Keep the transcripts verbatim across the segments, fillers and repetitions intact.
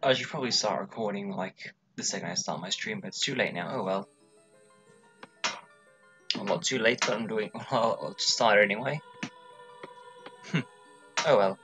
I should probably start recording like the second I start my stream, but it's too late now. Oh well. Well, not too late, but I'm doing. Well, I'll just start anyway. Oh well.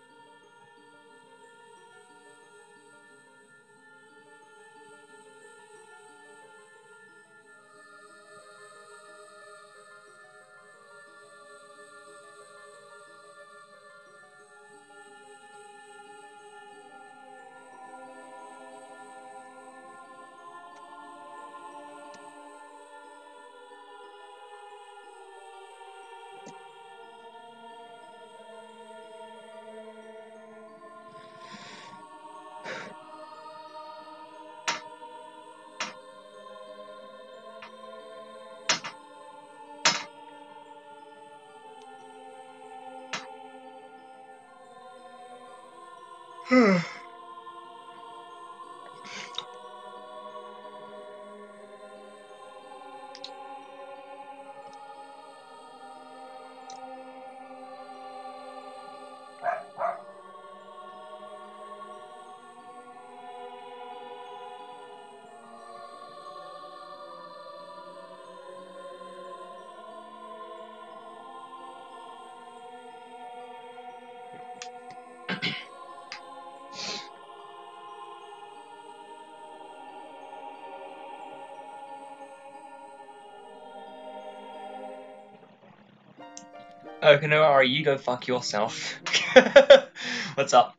Okay, no, alright, you go fuck yourself. What's up?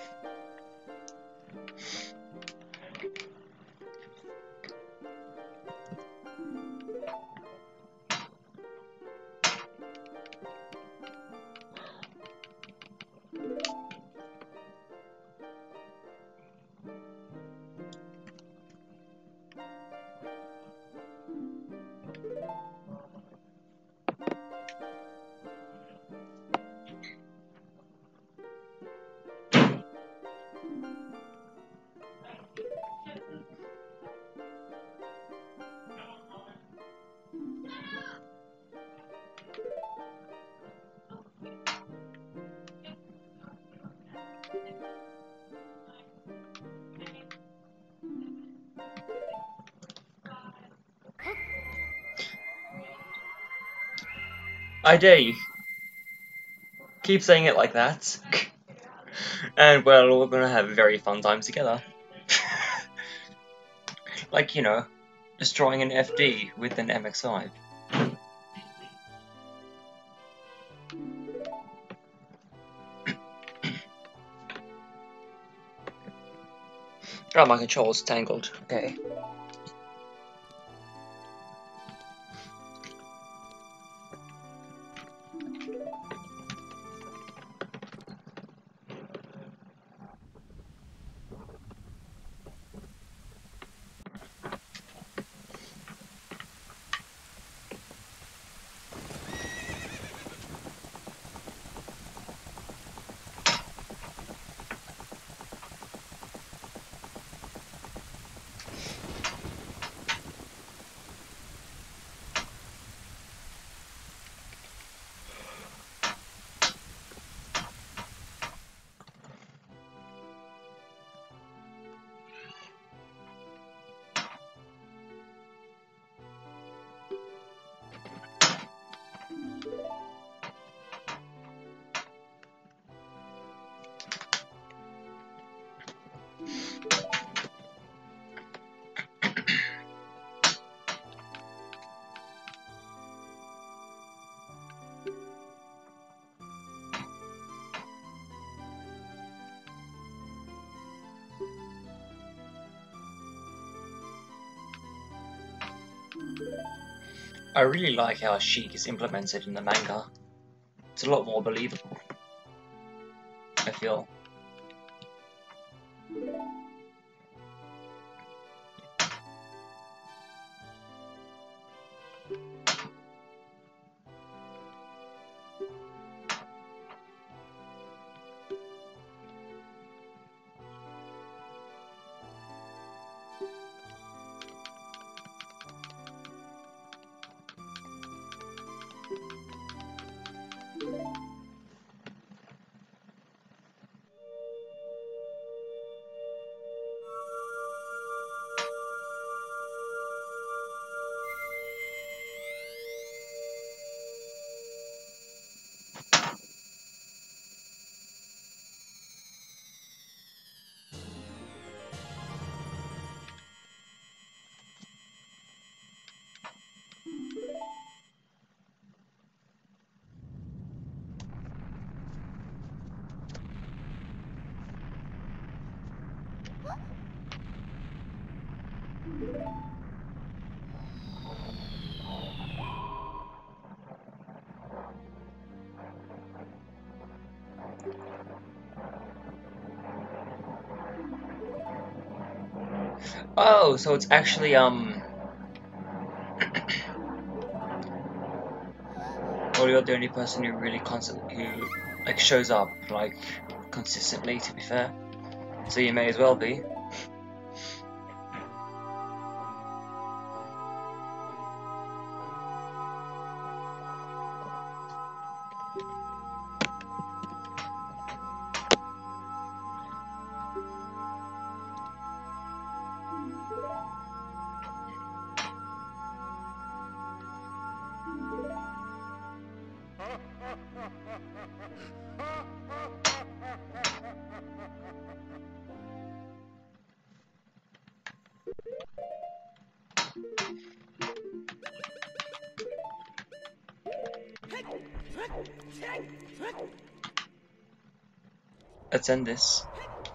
I dare you. Keep saying it like that. And well, we're gonna have a very fun time together. Like, you know, destroying an F D with an M X five. Oh, my control's tangled. Okay. I really like how Sheik is implemented in the manga. It's a lot more believable, I feel. Oh, so it's actually, um... well, you're the only person who really constant who, like, shows up, like, consistently, to be fair. So you may as well be. Let's end this.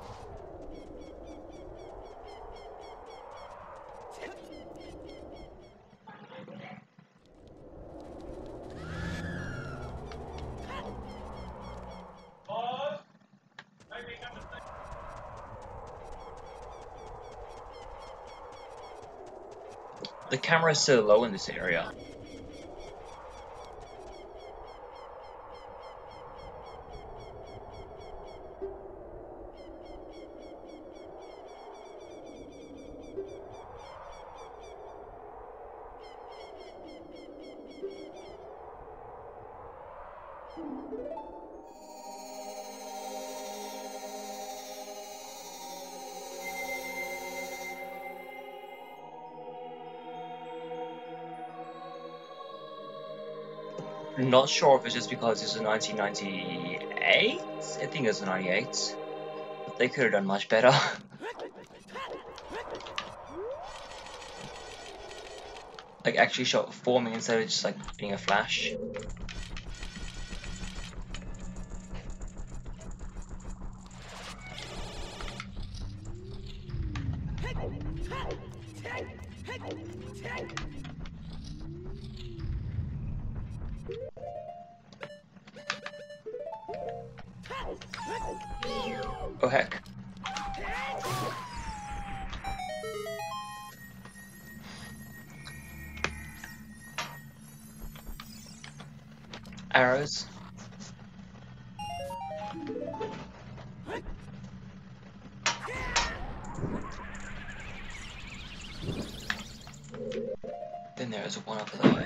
The camera is so low in this area. Not sure if it's just because it's a nineteen ninety-eight? I think it's a ninety-eight. But they could have done much better. Like, actually shot forming instead of just, like, being a flash. Oh heck. Arrows. Then there is one up there.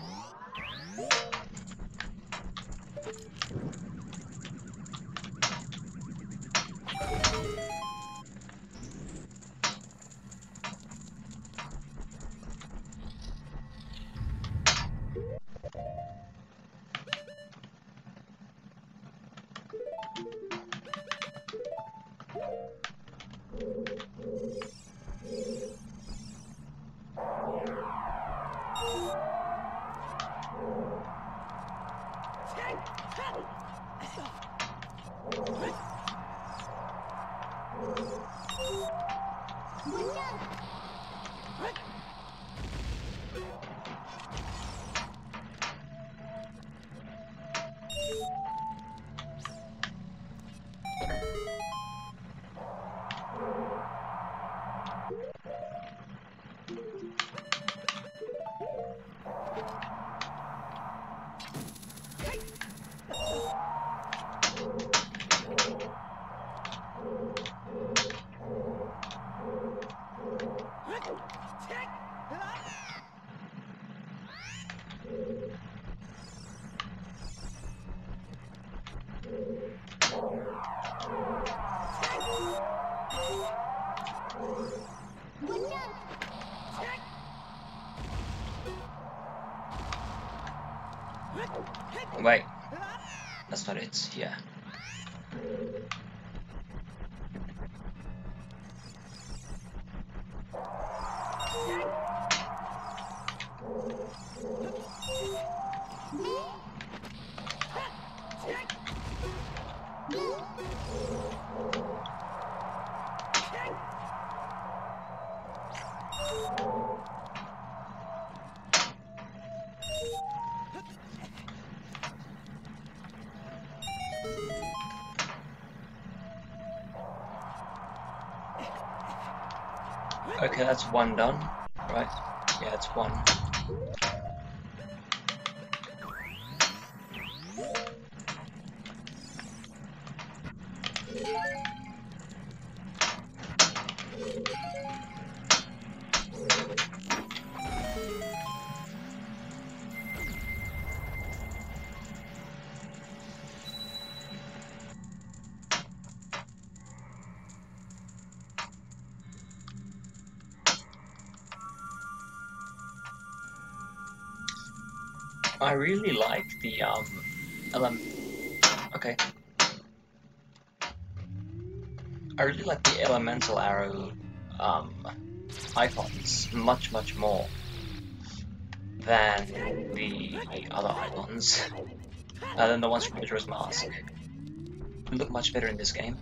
Wait, that's not it, yeah. Okay, that's one done. Right? Yeah, it's one. I really like the um ele- okay. I really like the elemental arrow um icons much much more than the other icons, uh, than the ones from Majora's Mask. They look much better in this game.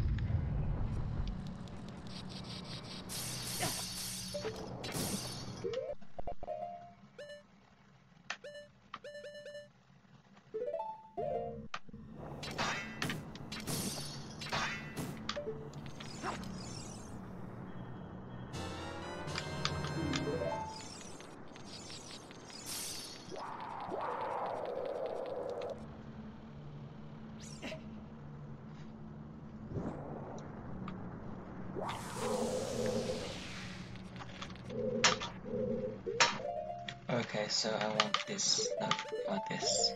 Okay, so I want this, no, I want this.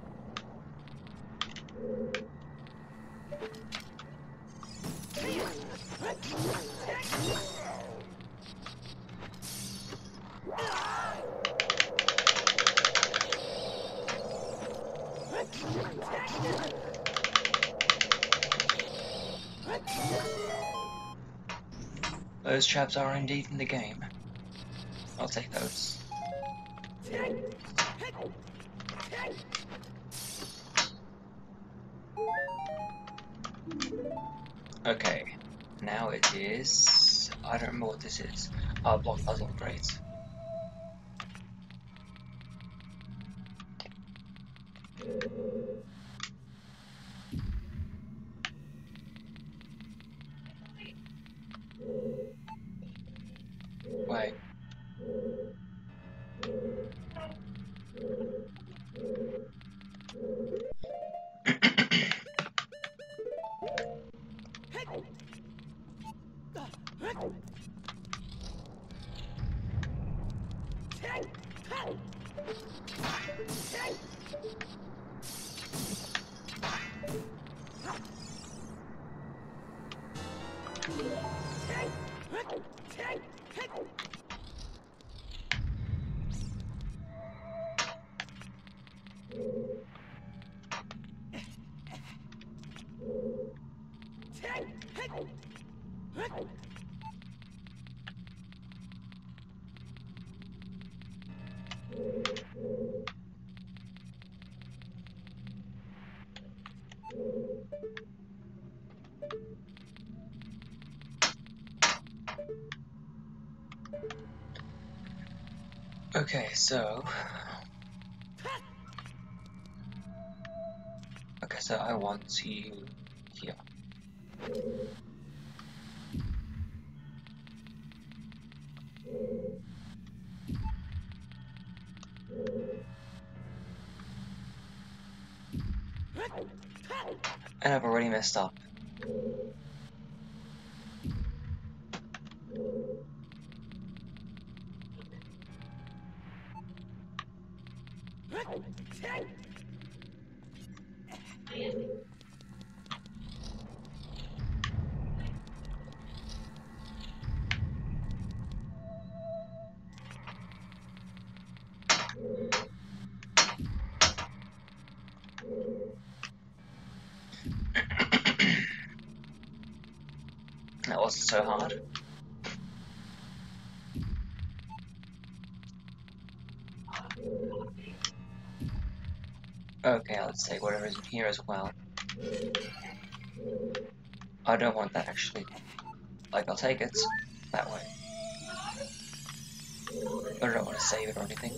Those traps are indeed in the game. I'll take those. Okay, now it is... I don't remember what this is. Oh, block puzzle, great. Wait. Okay, so... Okay, so I want to... here. And I've already messed up. That wasn't so hard. Okay, let's take whatever is in here as well. I don't want that actually. Like, I'll take it that way. But I don't want to save it or anything.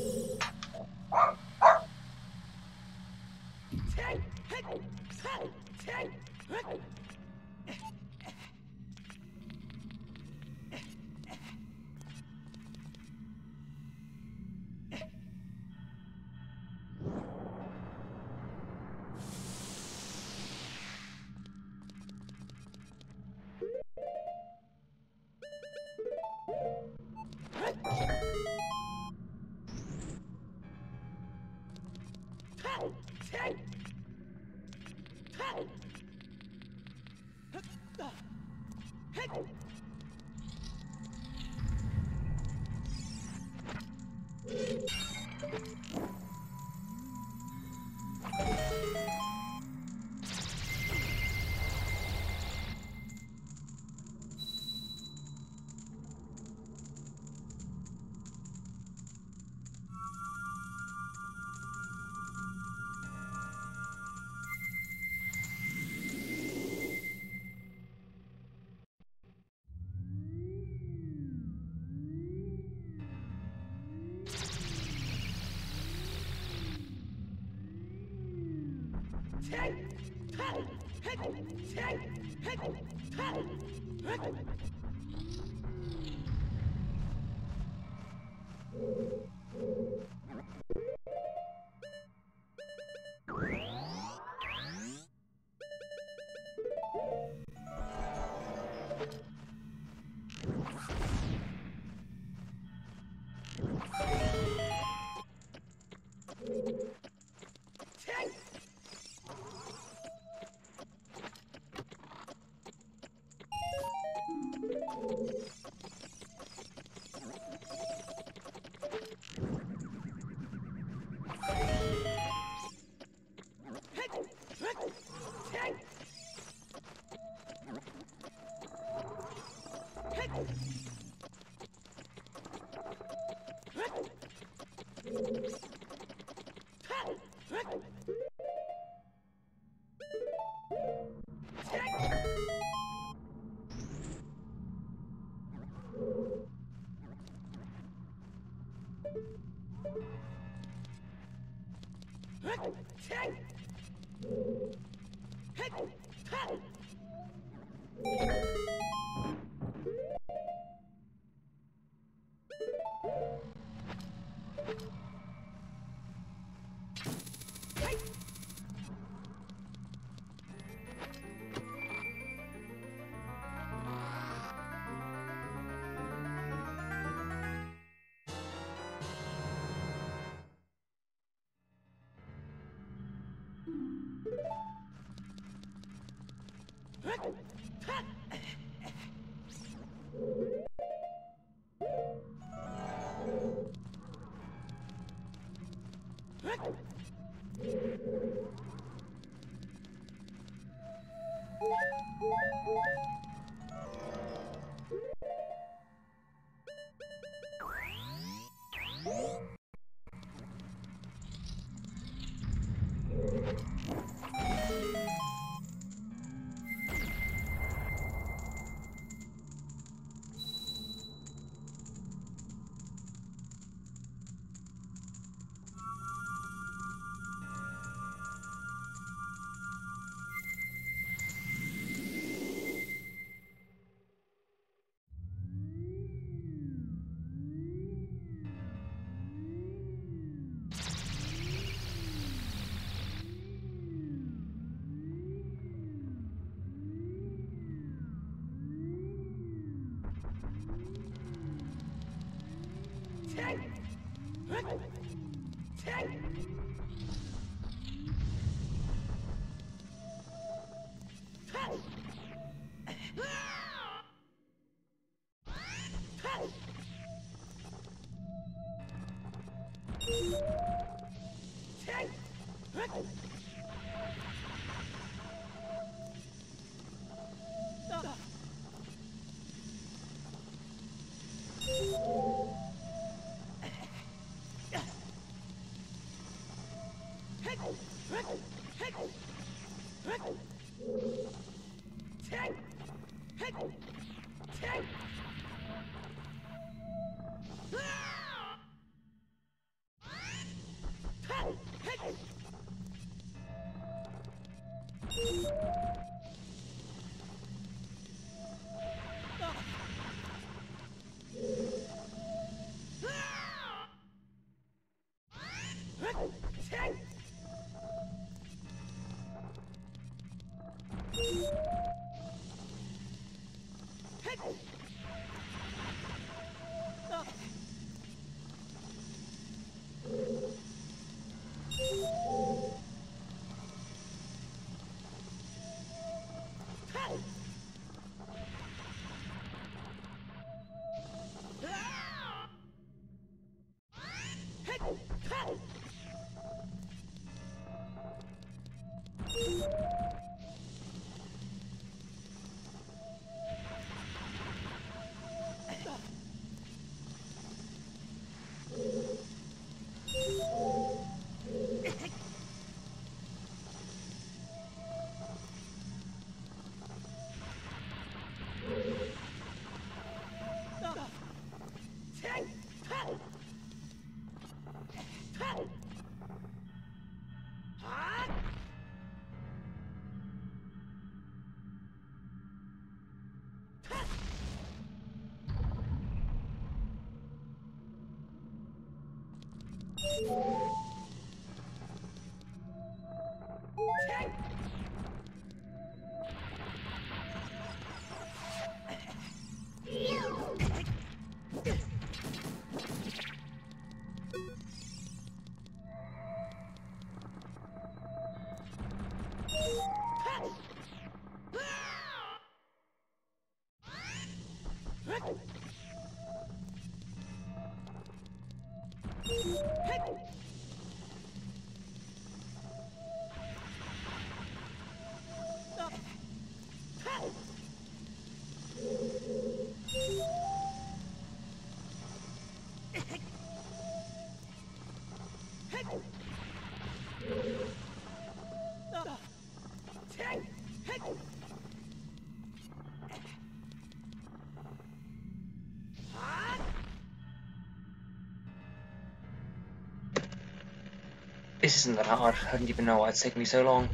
This isn't that hard. I didn't even know why it's taking me so long.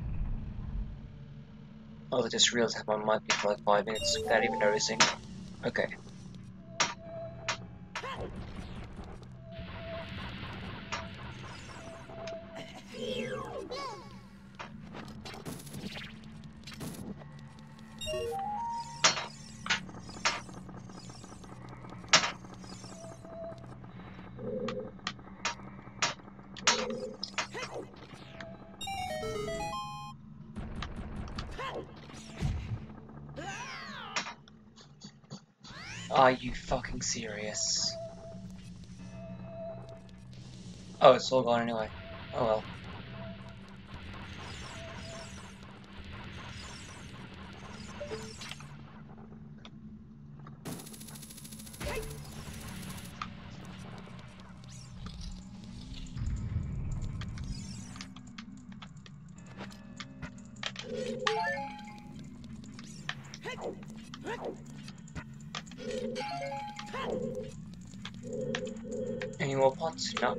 Oh, I just realized how my mic be for like five minutes without even noticing. Okay. Are you fucking serious? Oh, it's all gone anyway. Oh well. Any more pots? No.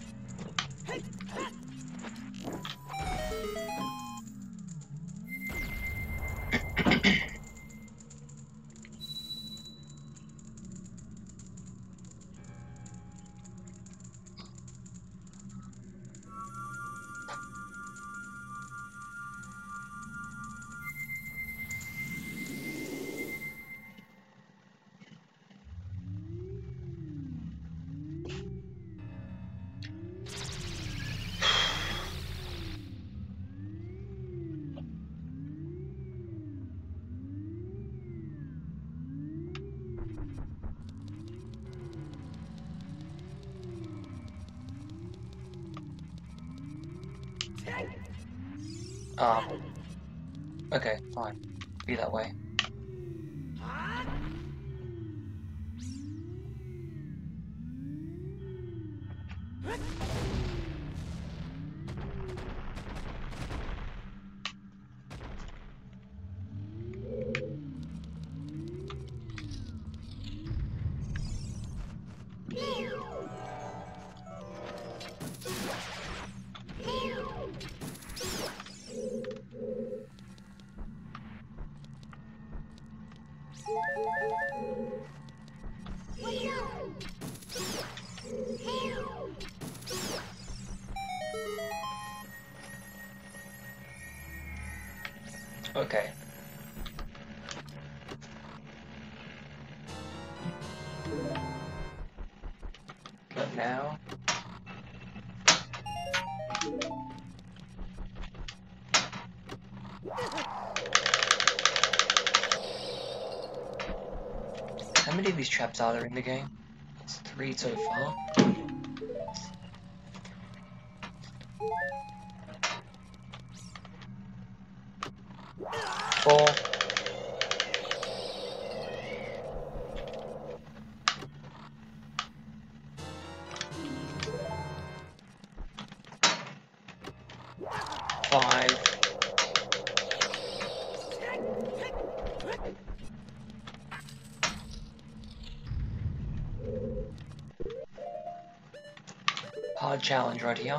Um. Okay, fine. Be that way. Okay. But now... How many of these traps are there in the game? It's three so far. Four. Five. Hard challenge right here.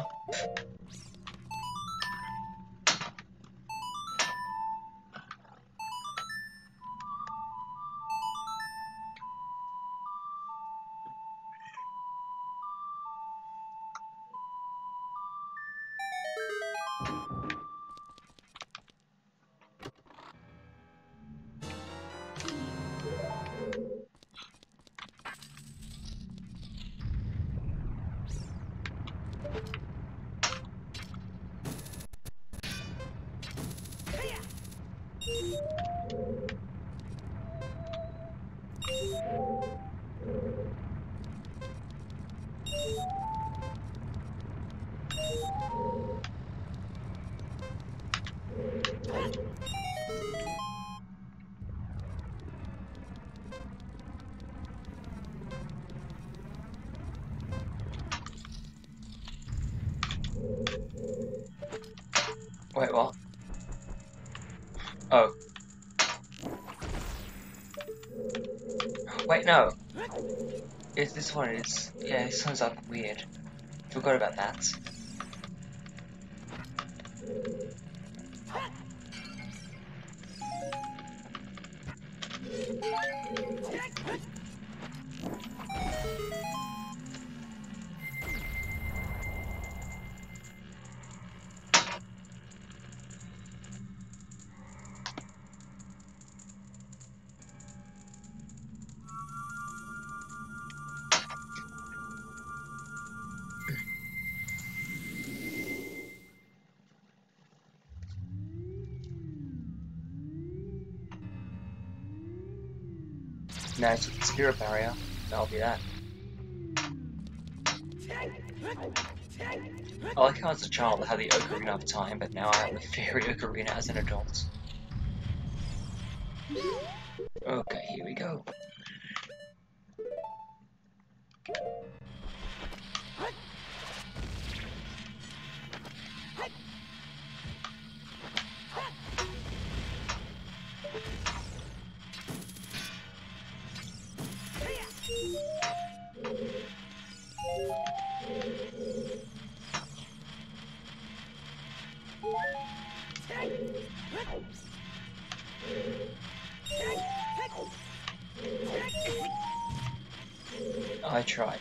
Wait, what? Oh. Wait, no. Is this one is? Yeah, this one's like weird. Forgot about that. No, it's the spirit barrier. That'll be that. I like how as a child I had the Ocarina of Time, but now I have the Fairy Ocarina as an adult. Okay, here we go. I tried.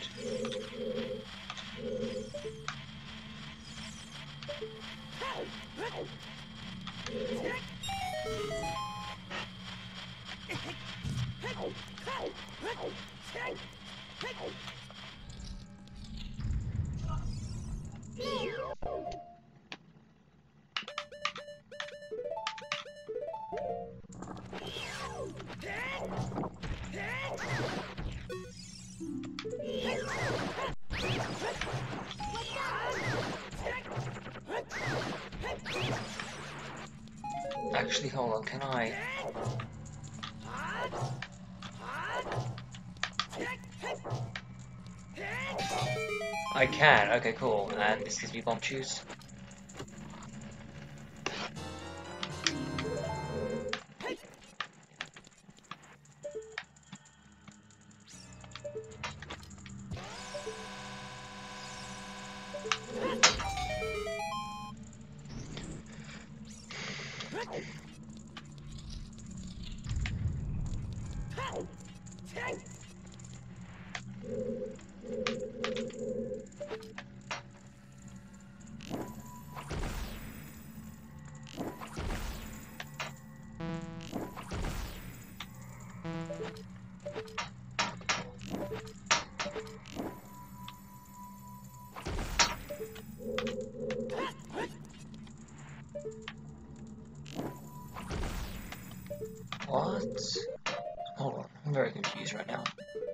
Actually, hold on, can I? I can, okay, cool. And this gives me bomb shoes. What? Hold on, I'm very confused right now.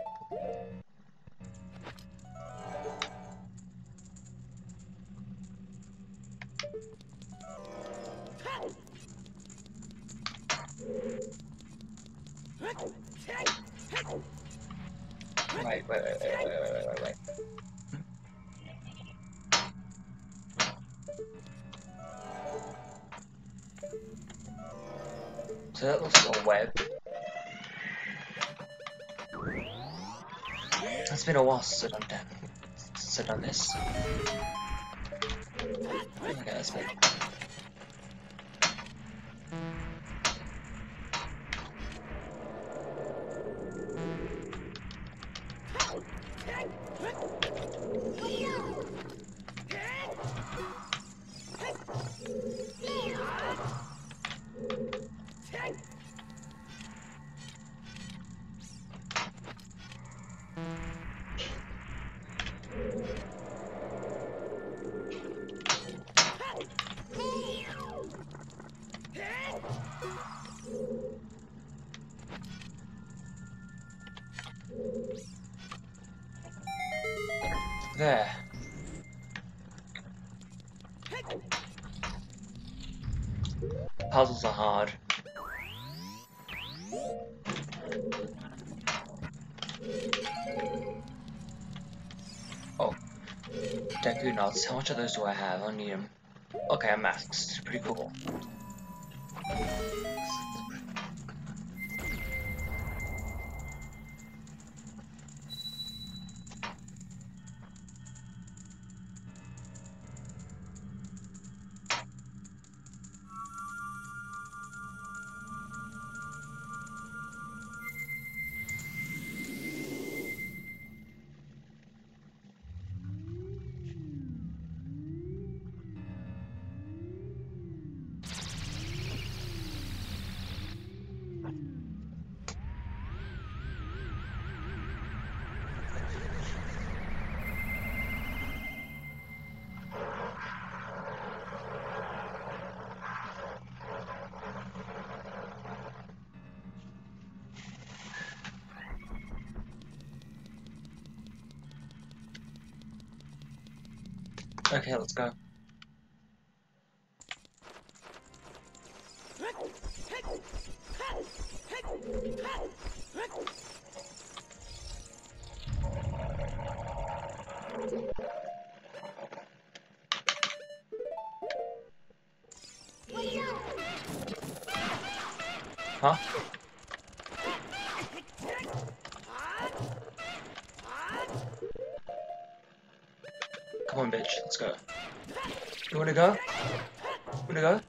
Wait, wait, wait, wait, wait, wait, wait, wait. So that looks like a web. It's been a while since I've done, since I've done this. Okay, that's me. There. Puzzles are hard. Oh. Deku nuts. How much of those do I have? I need them. Okay, I'm maxed. Pretty cool. Okay, let's go. Huh? Come on, bitch, let's go. You wanna go? You wanna go?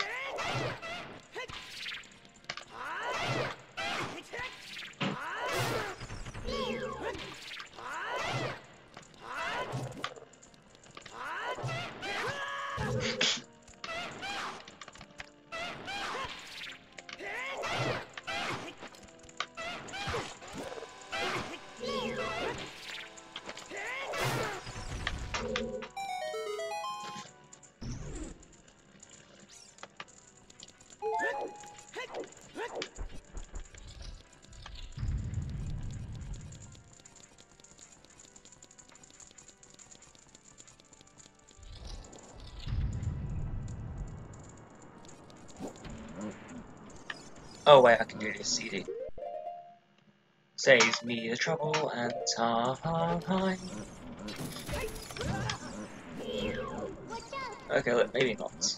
Oh wait, I can do this. C D. Saves me the trouble and time. Okay, look, maybe not.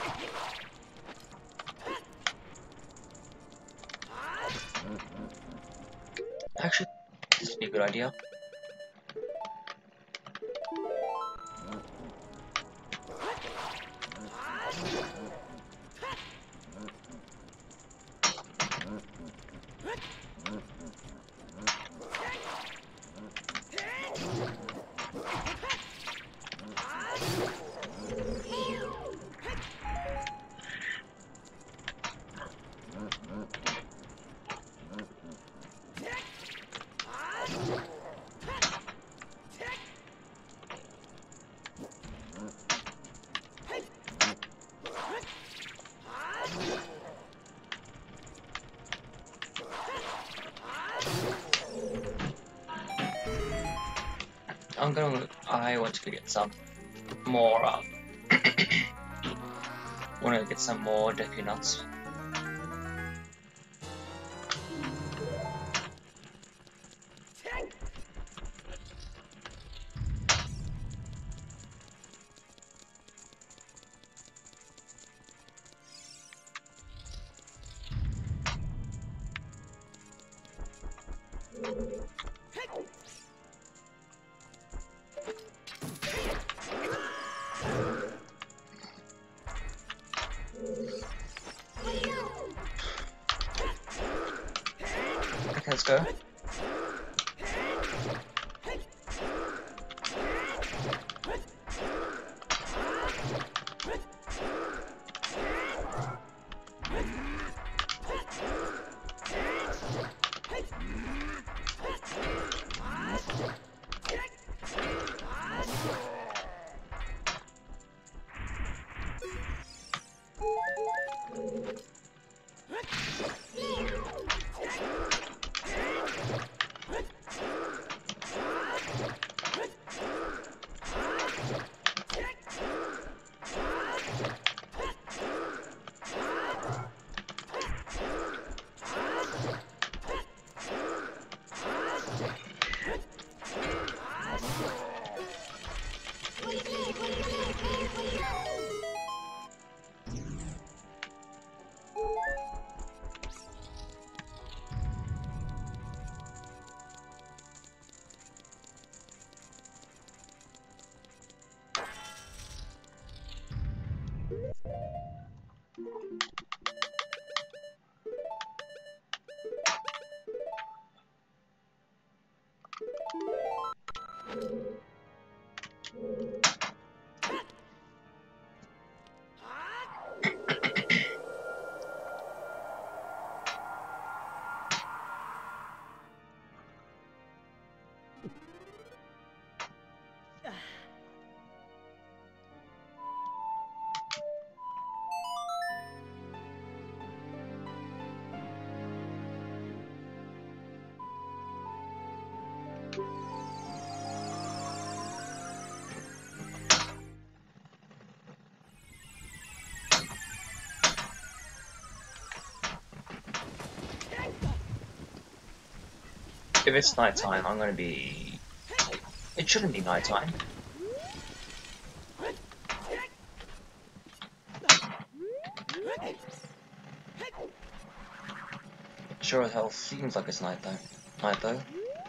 Actually, this would be a good idea. I'm gonna. I want to get some more. Um, want to get some more Deku nuts. Okay, let's go. if it's nighttime, I'm gonna be... It shouldn't be nighttime. Sure as hell seems like it's night though. Night though.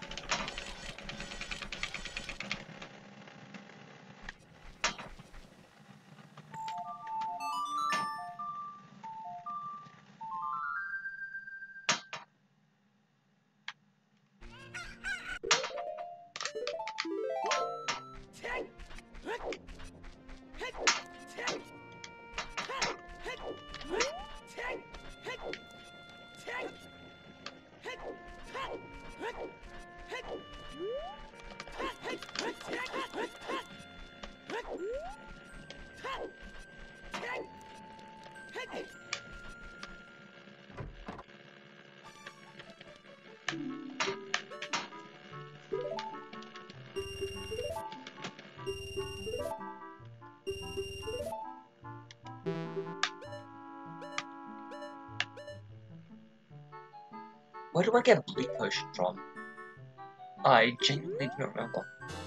Where do I get a blue potion from? I genuinely don't remember.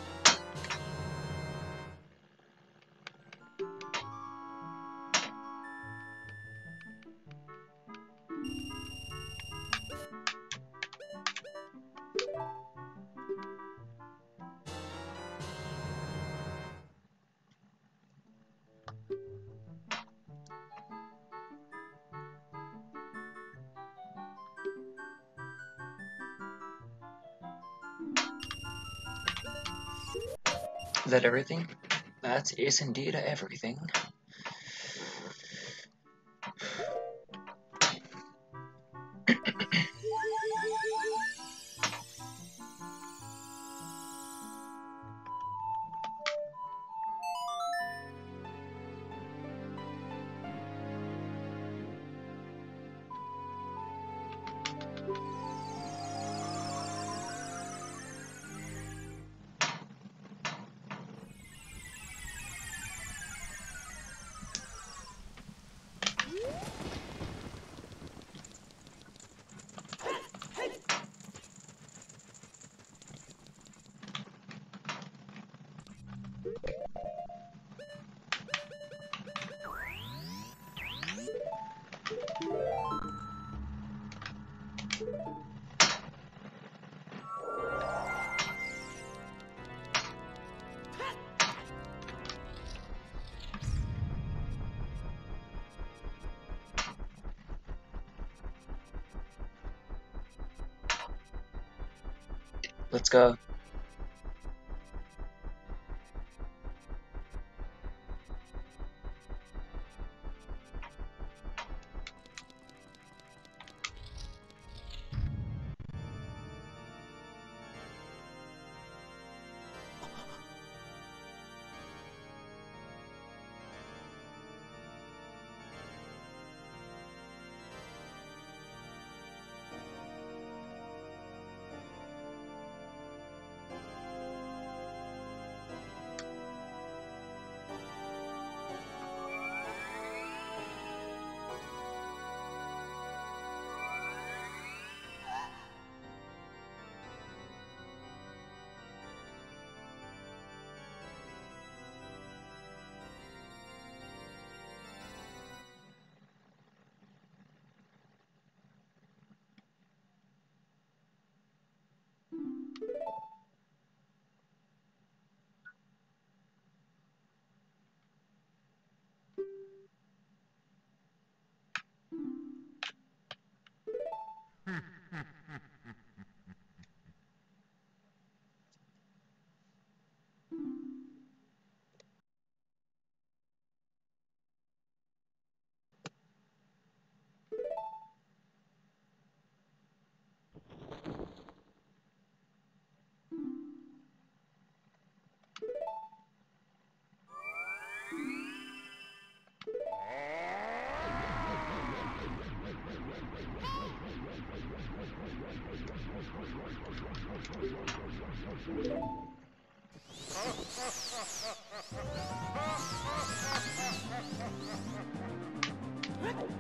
Is that everything? That is indeed everything. Let's go.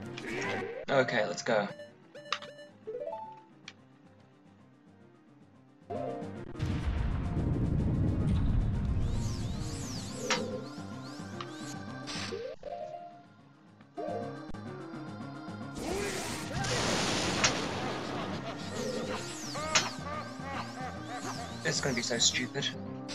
Okay, let's go. This is gonna be so stupid.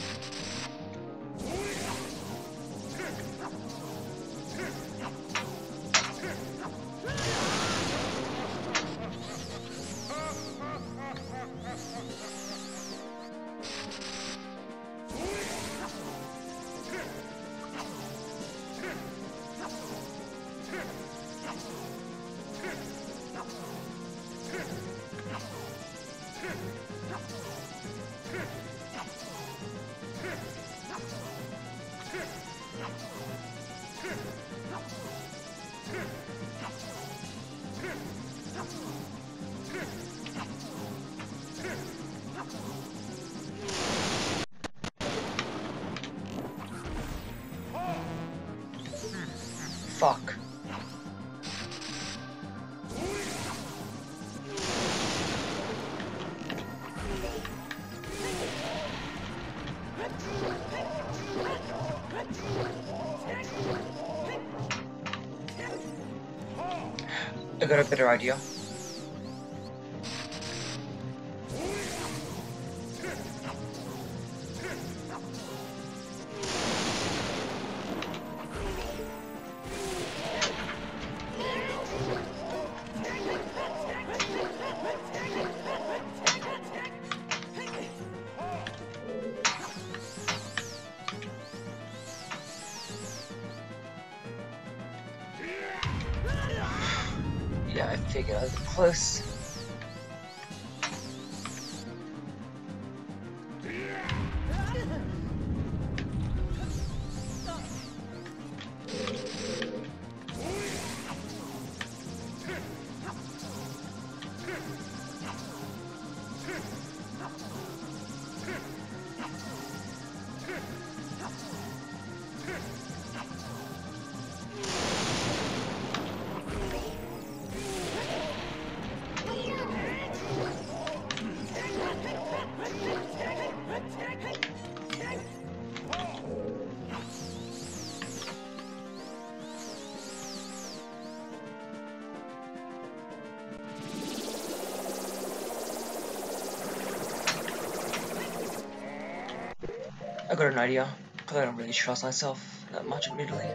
Fuck. I got a better idea. Yeah, I figured I was close. I got an idea, because I don't really trust myself that much, admittedly.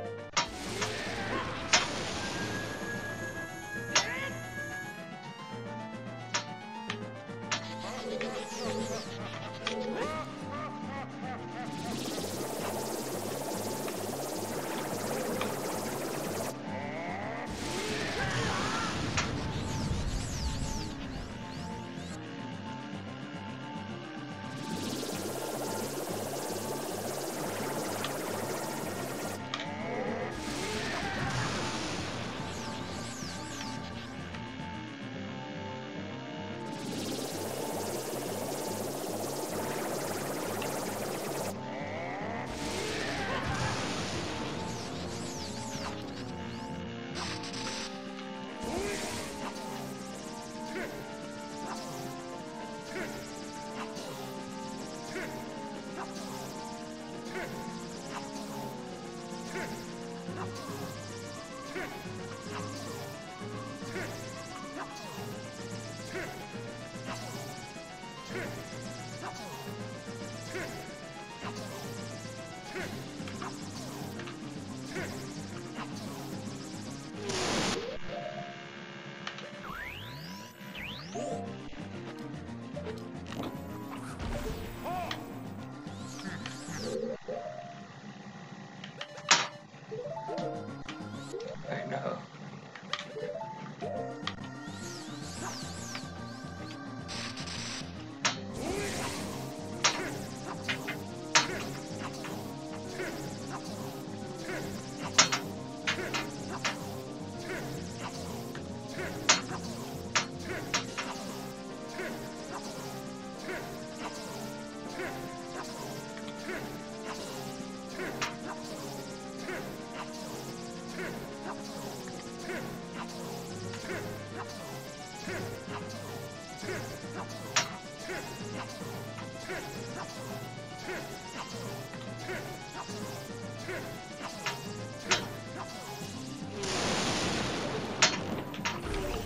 I know.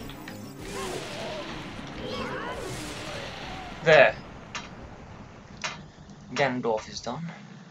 There. Ganondorf is done.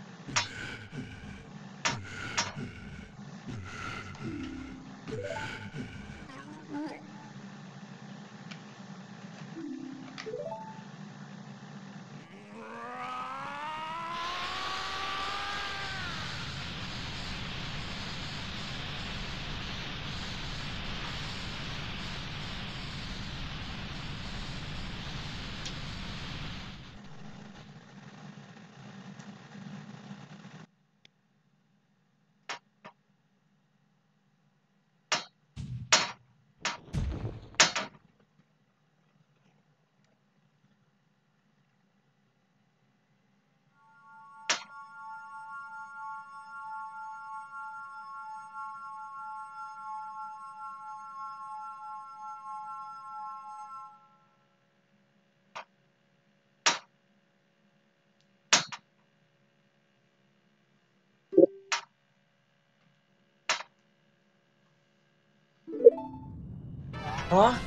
Huh?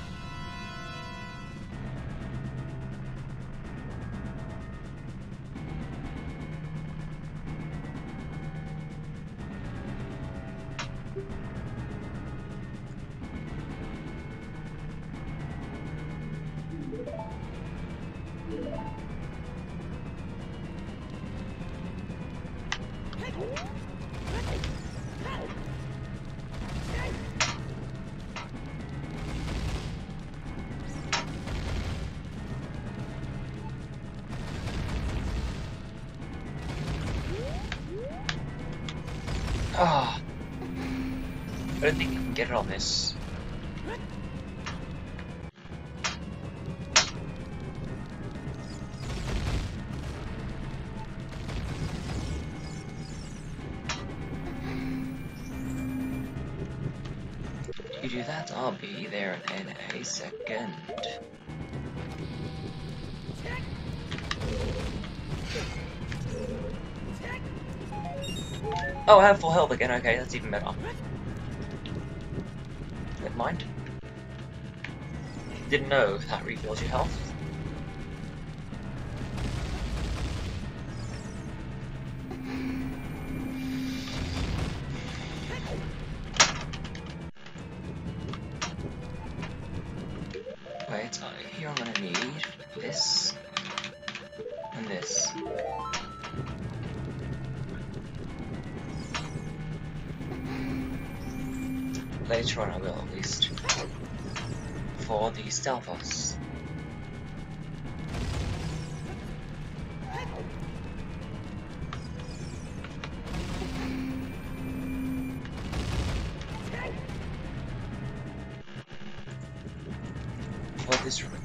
Ah, I don't think you can get it on this. You do that, I'll be there in a second. Oh, I have full health again, okay, that's even better. Never mind. Didn't know that refills your health. Wait, uh, here I'm gonna need this and this. Later on I will, at least. For the Stalfos. For this room.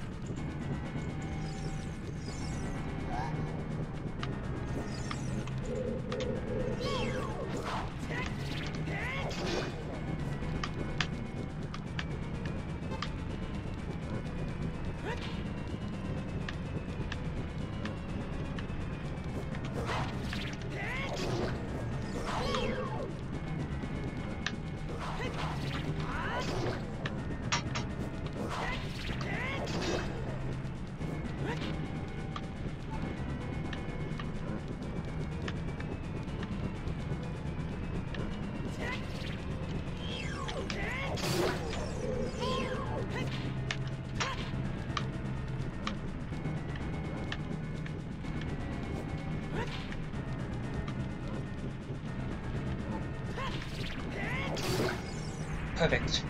Perfect.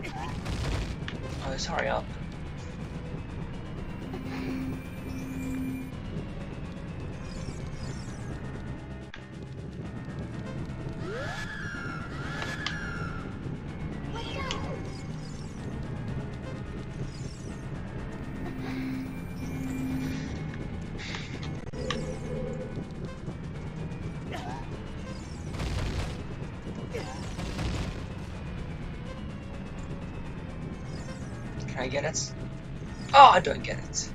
Oh, hurry up. Can I get it? Oh, I don't get it.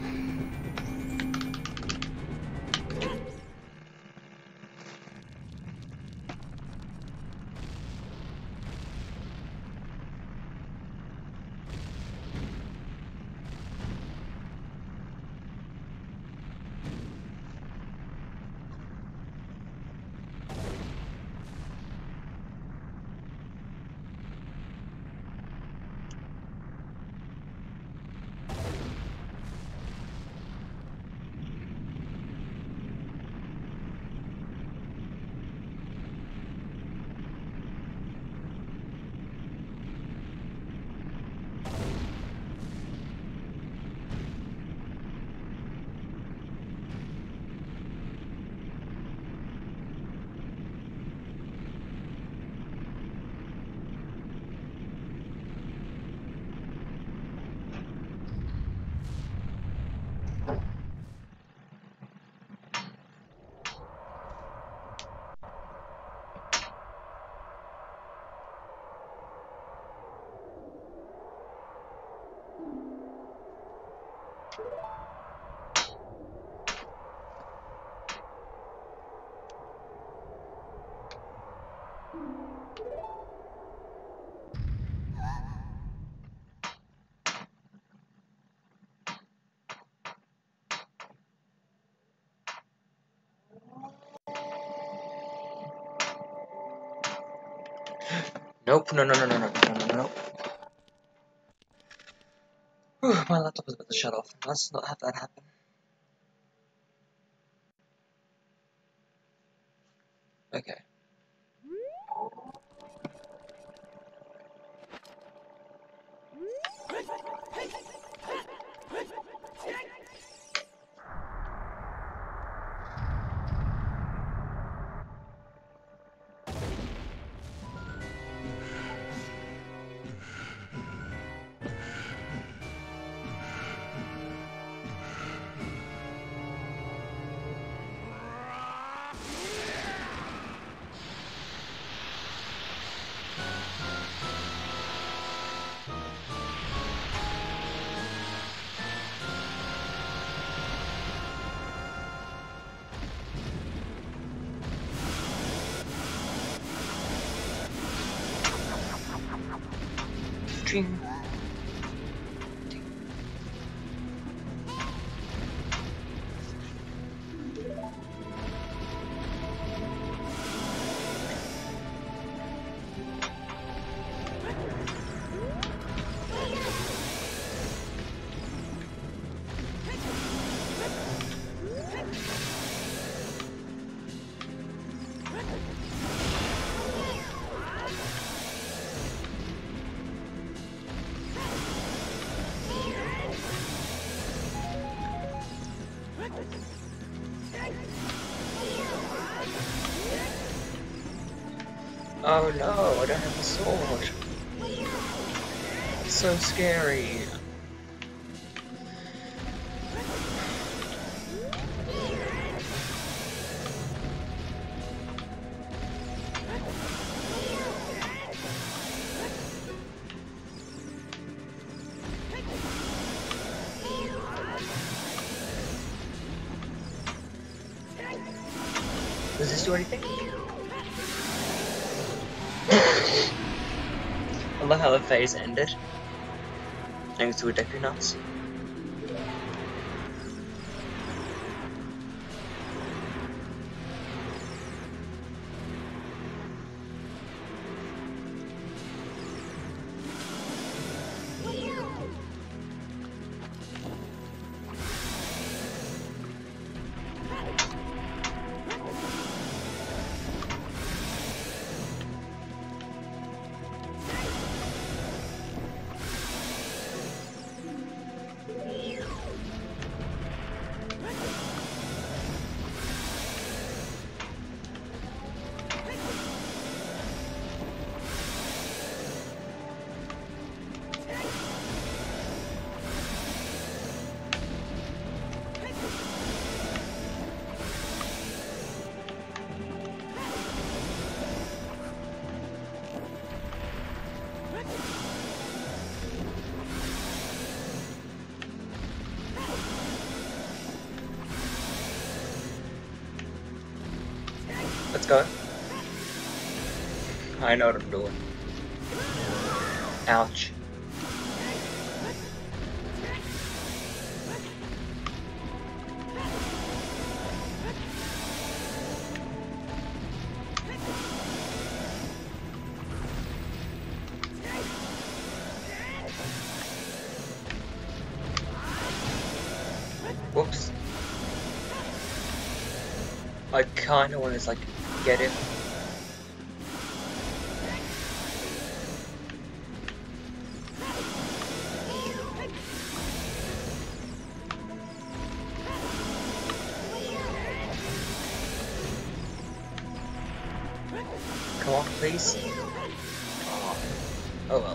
Nope, no, no, no, no, no, no, no, no, no. Whew, my laptop is about to shut off. Let's not have that happen. Okay. Dream. Oh no, I don't have a sword. It's so scary. Does this do anything? I love how the phase ended. Thanks to a Deku-Nuts. go. I know what I'm doing. Ouch. Whoops. I kinda wanna just like get it. Come on, please. Oh, oh well.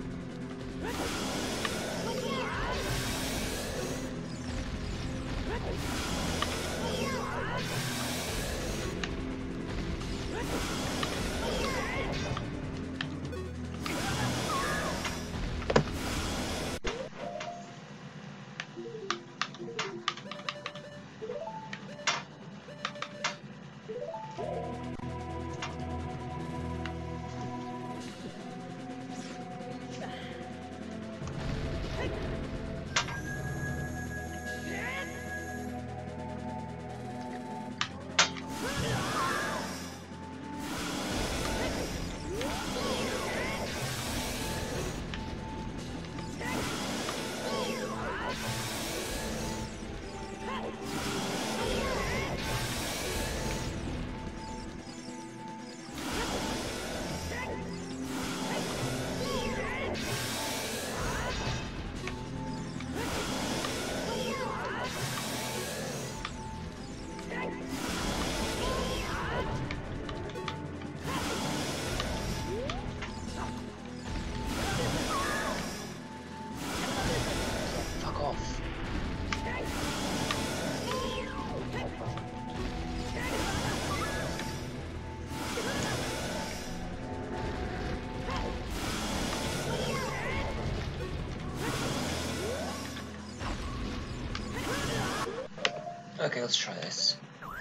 Okay, let's try this.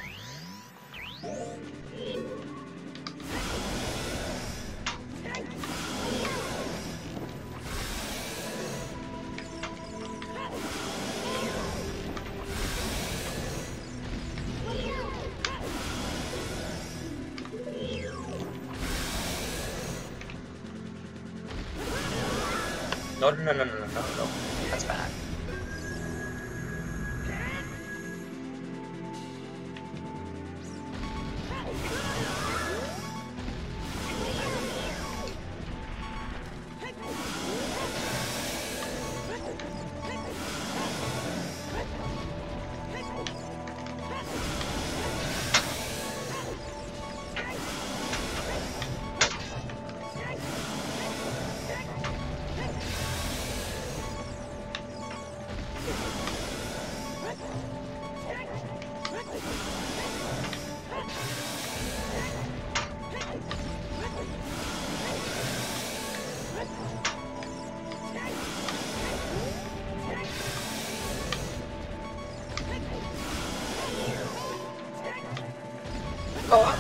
No, no, no, no, no, no, no, no. That's bad. Oh.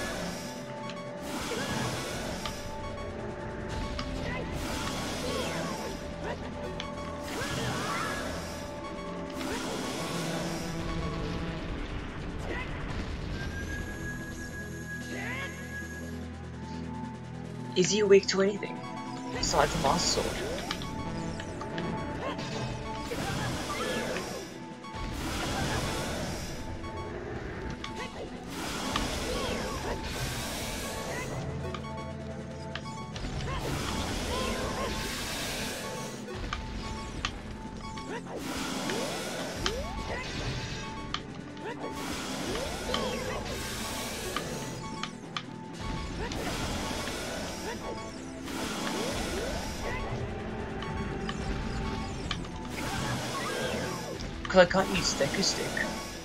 Is he weak to anything besides the Master Sword? Because I can't use Deku Stick.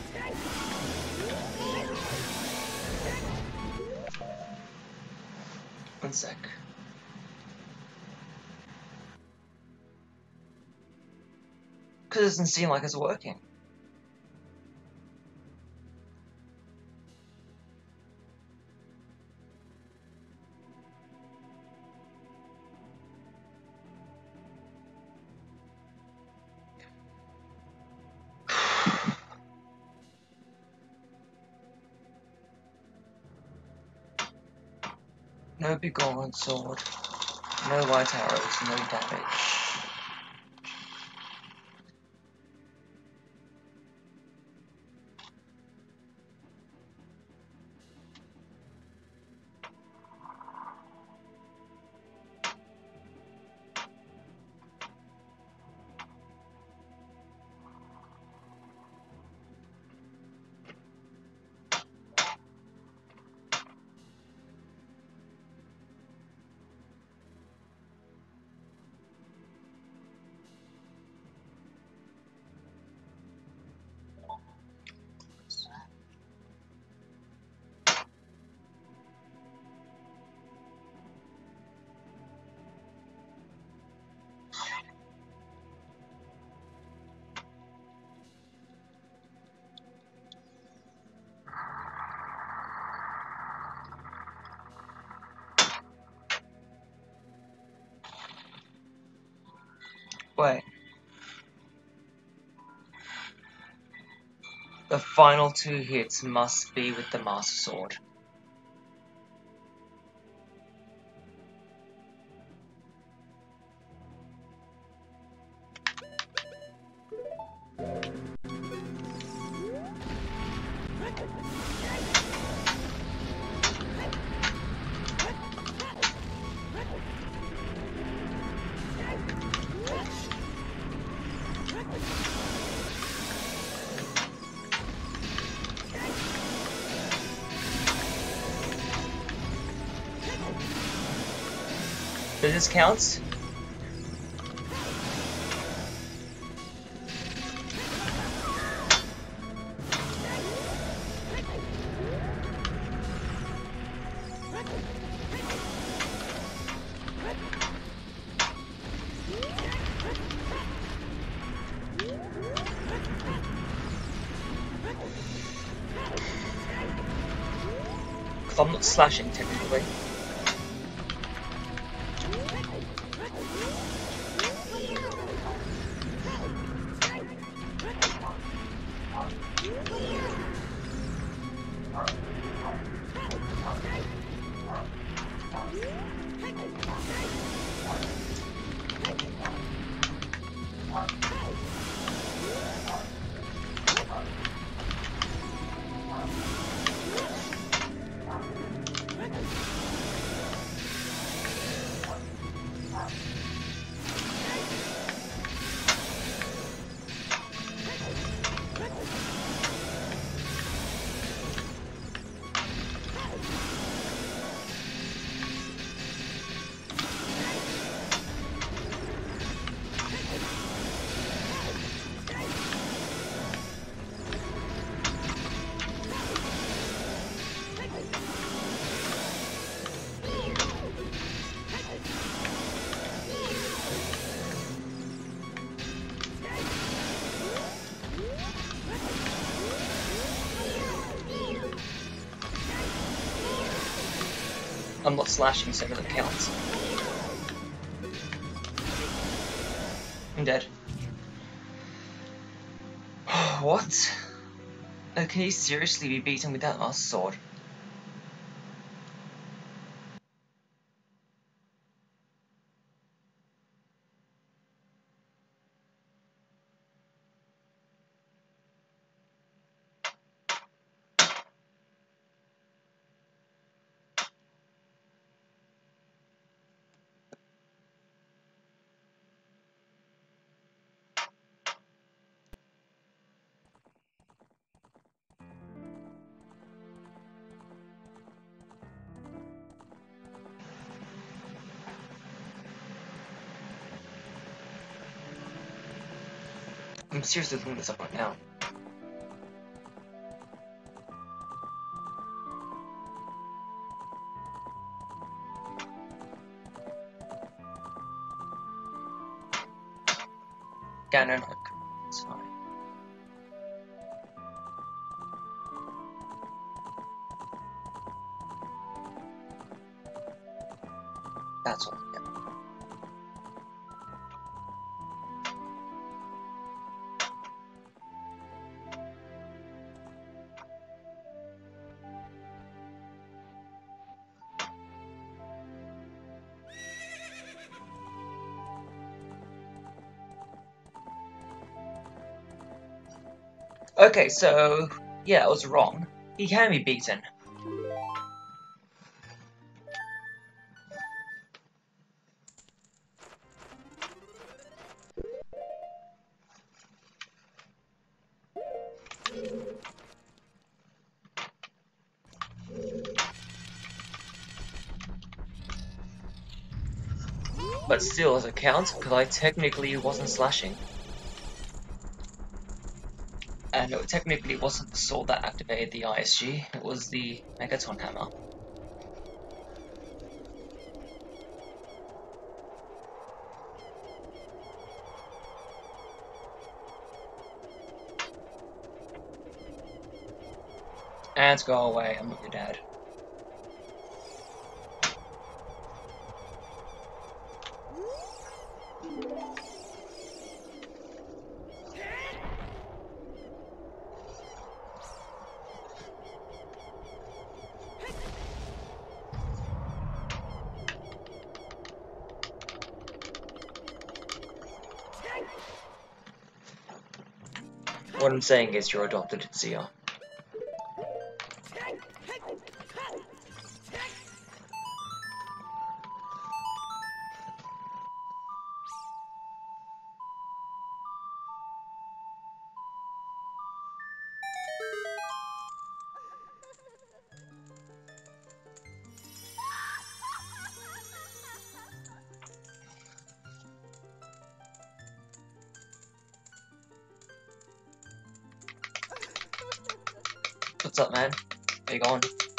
One sec. Because it doesn't seem like it's working. No big golden sword. No white arrows. No damage. Wait. The final two hits must be with the Master Sword. Does this count? Because I'm not slashing technically. I'm not slashing, so it doesn't count. I'm dead. What? Uh, can he seriously be beaten with that Master Sword? I'm seriously looking this up right now. Ganon hook. It's fine. That's all. Yeah. Okay, so yeah, I was wrong. He can be beaten. But still, as it counts, because I technically wasn't slashing. And it technically wasn't the sword that activated the I S G, it was the Megaton Hammer. And go away, I'm not your dad. What I'm saying is you're adopted, Zia. What's up, man? Where you going?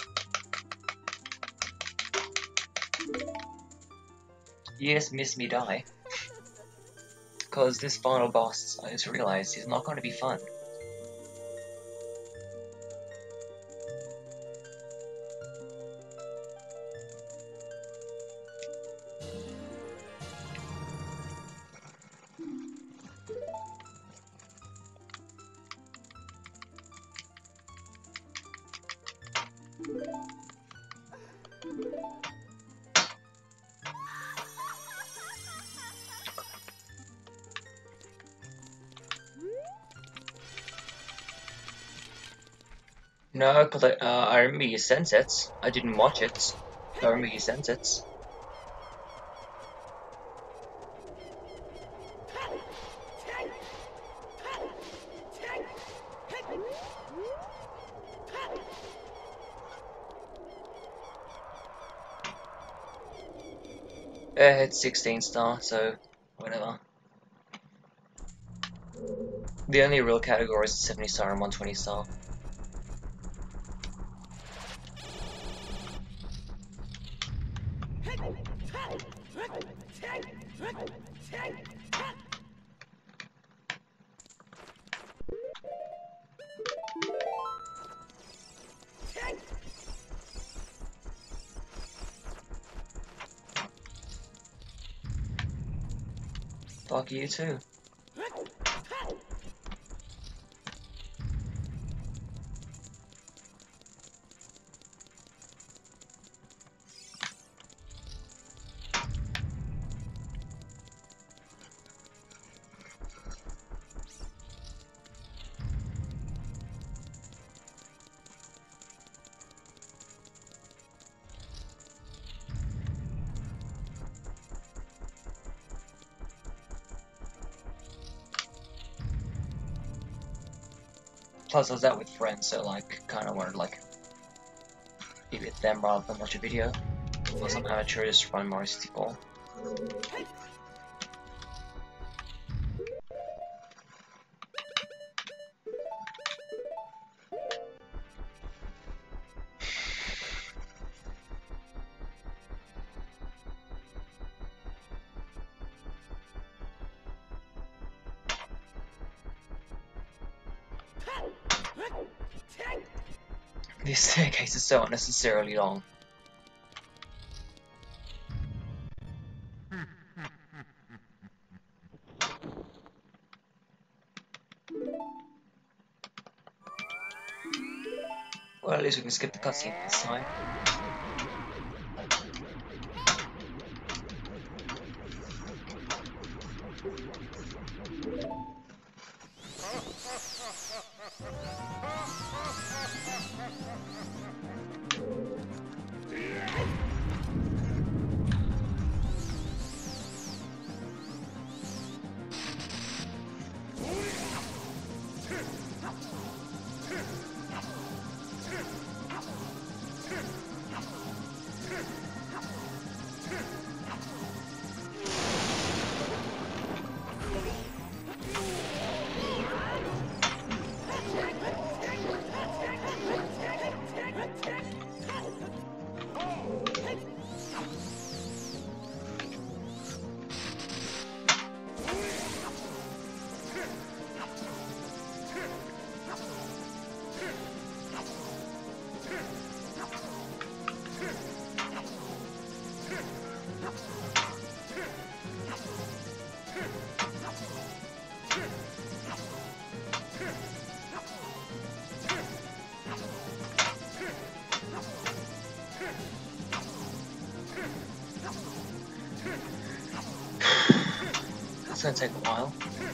You just missed me die. Because this final boss, I just realized, is not going to be fun. No, because I, uh, I remember you sent it. I didn't watch it. I remember you sent it. Uh, it's sixteen star, so whatever. The only real category is seventy star and one twenty star. Fuck you too. Plus, I was out with friends, so like, kind of wanted to like be with them rather than watch a video. Plus, I'm amateur, just run Mario sixty-four. This staircase is so unnecessarily long. Well, at least we can skip the cutscene this time. gonna take a while.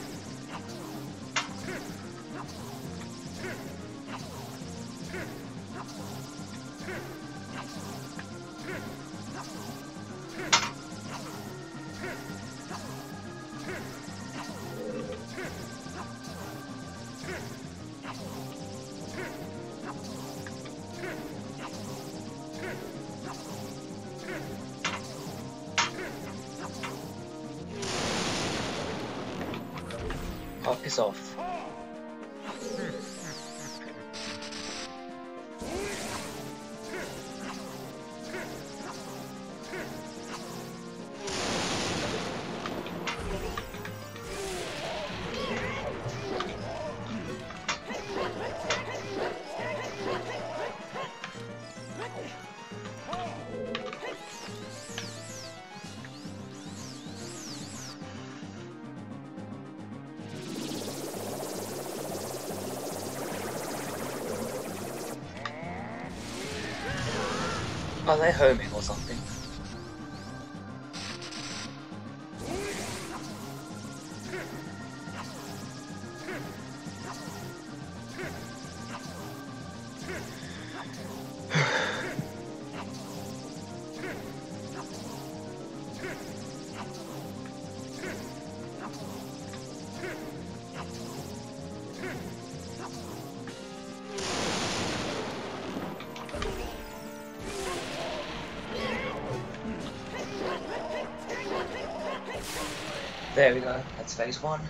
Oh, piss off. Are they homing or something? There we go, that's phase one.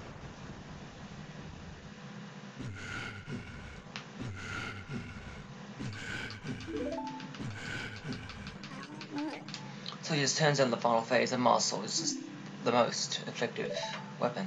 So he just turns in the final phase and Muscle is just the most effective weapon.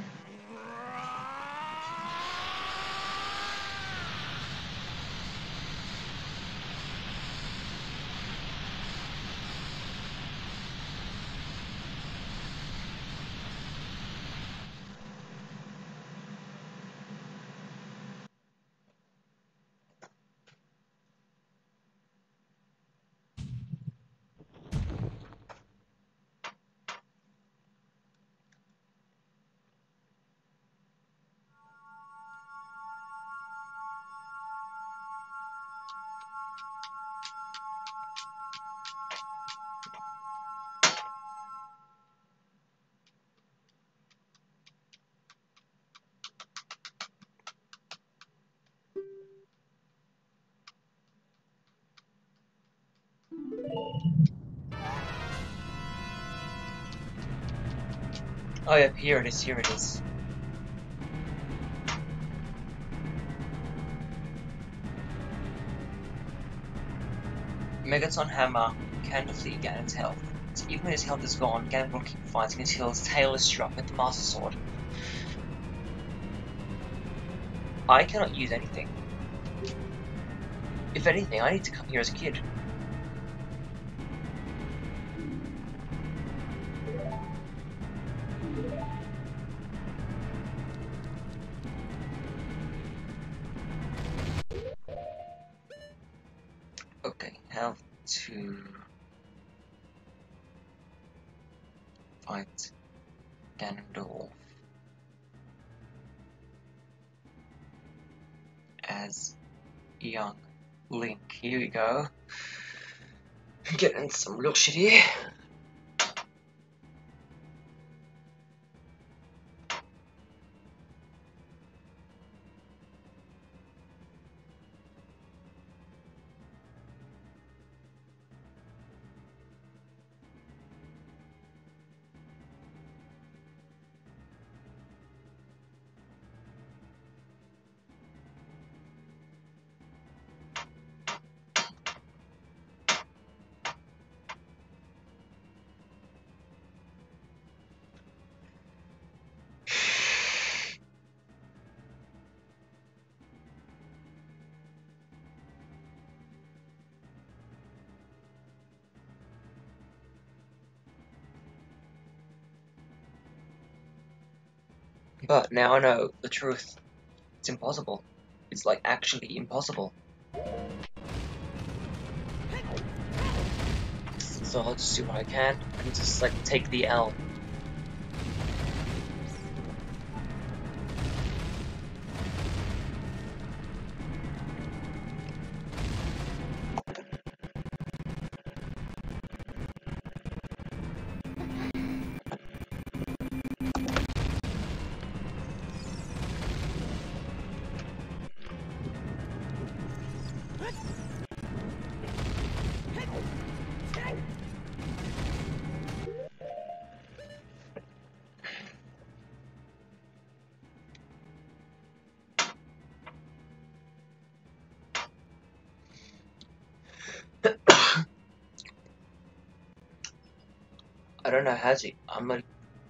Oh yep, here it is, here it is. Megaton Hammer can defeat Ganon's health. So even when his health is gone, Ganon will keep fighting until his tail is struck with the Master Sword. I cannot use anything. If anything, I need to come here as a kid. Okay, how to fight Ganondorf as young Link. Here we go. Getting some real shit here. But now I know the truth. It's impossible. It's like actually impossible. So I'll just do what I can and just like take the L. I don't know how to. I'm a.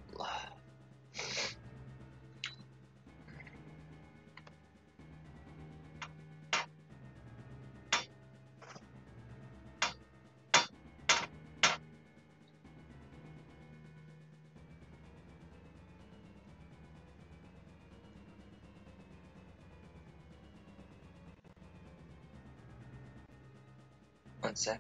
One sec.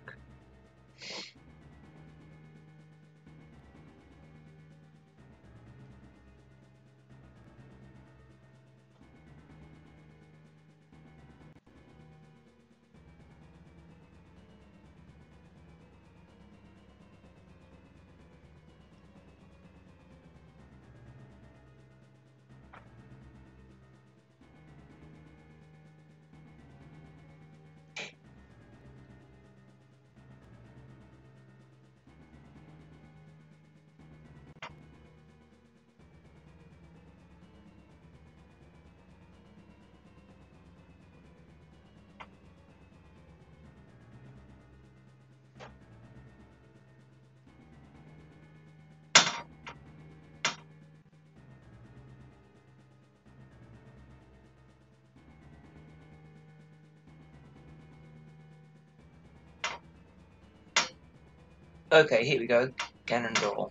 Okay, here we go. Ganondorf.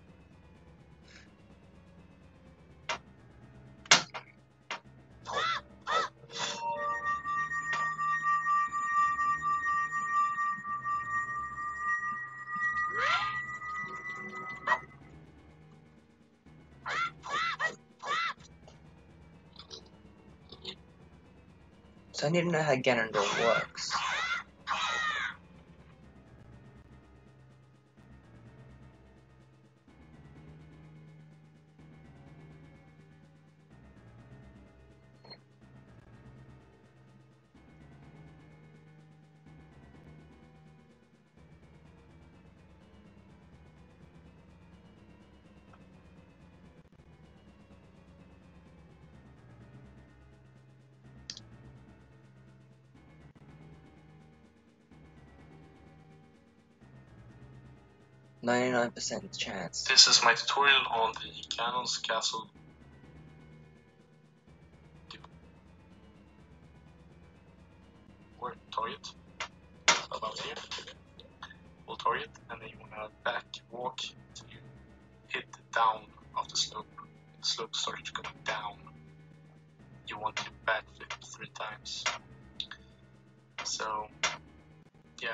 So I need to know how Ganondorf works. ninety-nine percent chance. This is my tutorial on the Canon's Castle or target. About here. Full target, and then you want to back walk till you hit down of the slope. The slope starts going down. You want to backflip three times. So, yeah.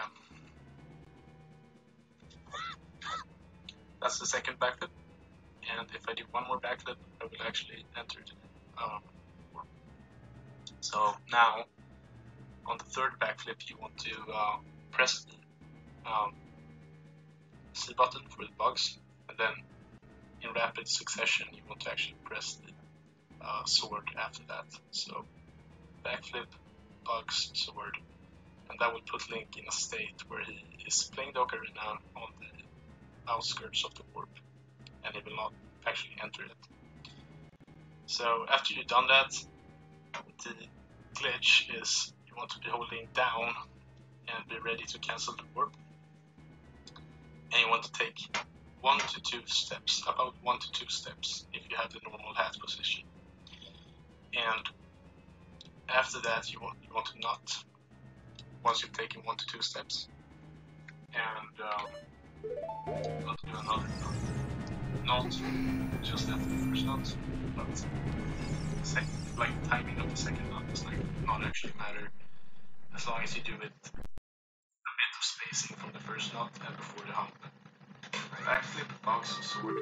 That's the second backflip, and if I do one more backflip, I will actually enter the um, warp. So now, on the third backflip, you want to uh, press the um, C button for the bugs, and then in rapid succession, you want to actually press the uh, sword after that. So backflip, bugs, sword, and that will put Link in a state where he is playing the Ocarina on the outskirts of the warp, and it will not actually enter it. So after you've done that, the glitch is you want to be holding down and be ready to cancel the warp, and you want to take one to two steps, about one to two steps if you have the normal hat position, and after that you want, you want to not, once you've taken one to two steps, and um, not do another knot. Not just after the first knot, but the second, like the timing of the second knot does like not actually matter as long as you do it a bit of spacing from the first knot and before the hump. Backflip, box, sword.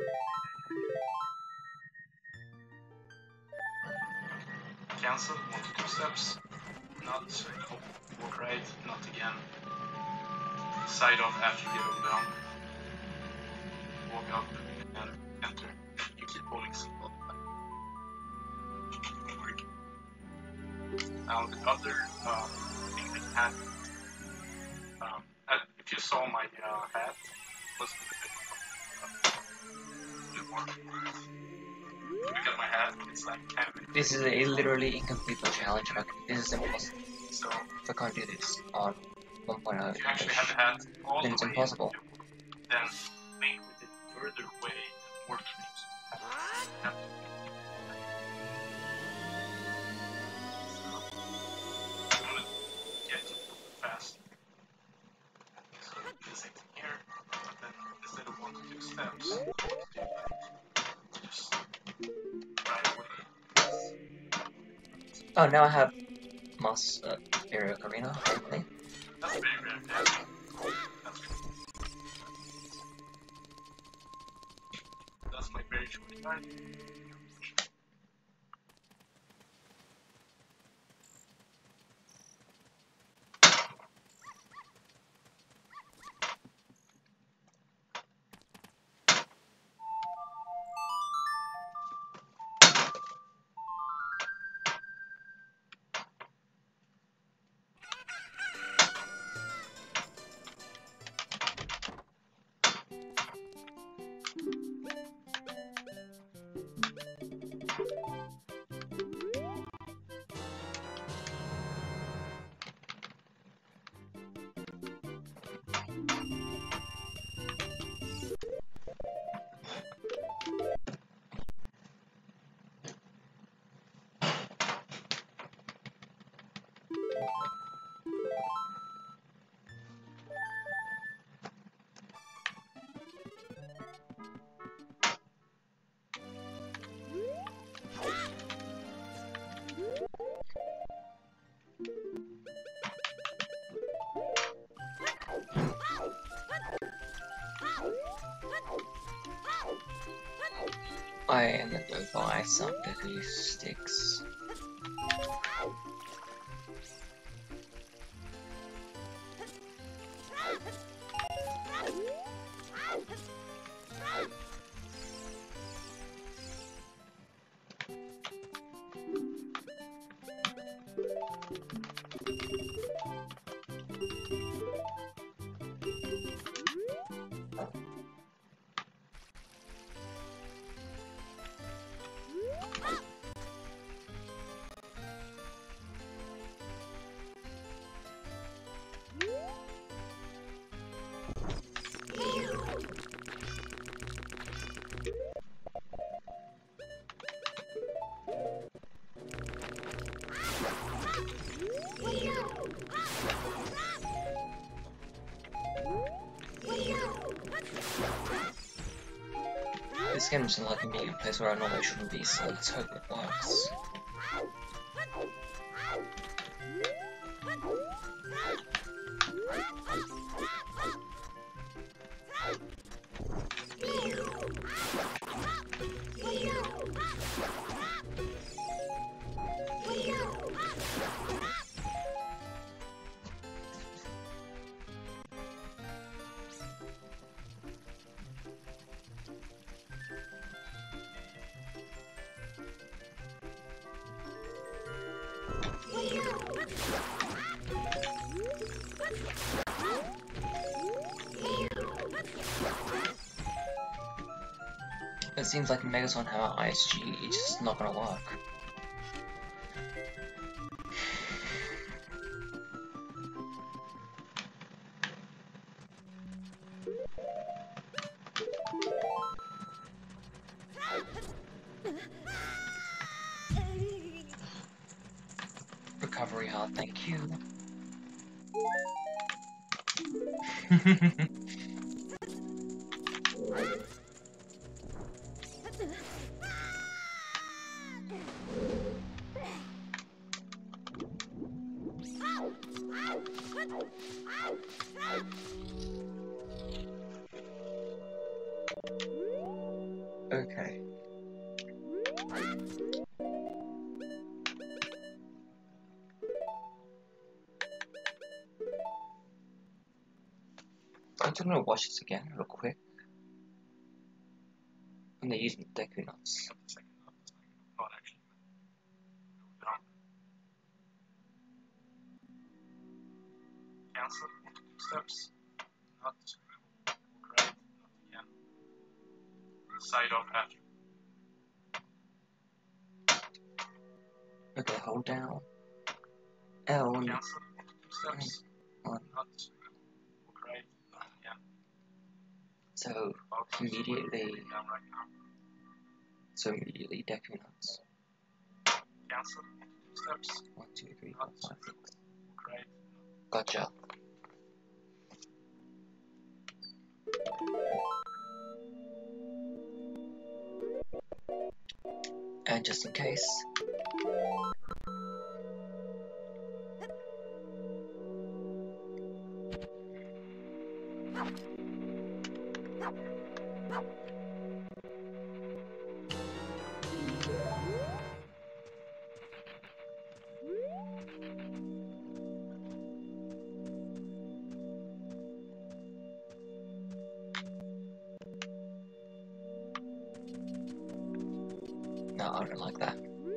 Cancel, one to two steps. Knot, walk right, knot again. Side off after you get over the hump. Walk up and enter. You keep holding C button. Now the other uh, thing that you had, um, if you saw my uh, hat, was a bit, uh, bit more. Look at my hat, it's like kind of. This is a literally incomplete challenge. This is impossible. So if I can't do this on one point oh, if you actually have the hat all then the it's way impossible. Then Link with the further away and more trees have to, have to so I'm gonna get fast. So this thing here, but then instead of one to two steps, I want to do that. Just right away. Oh, now I have Moss uh, Area Ocarina, hopefully. That's very rare, yeah. That's good. That's my very short guide. I am gonna go buy some little sticks. This game doesn't like me in a place where I normally shouldn't be, so let's hope it works. It seems like Megaton Hammer I S G is just not gonna work. Recovery heart, thank you. Okay. I'm just gonna watch this again real quick. And they're using the Deku nuts. Not actually. Down. Cancel. Steps. Not walk right. Not again. Side off after. Okay, hold down. L. Cancel. Steps. One. Not walk right. Not again. So Box is immediately, down right now. so immediately deck your nuts. Cancel steps. One, two, three, four, five, six. Great. Gotcha. And just in case, no, I don't like that.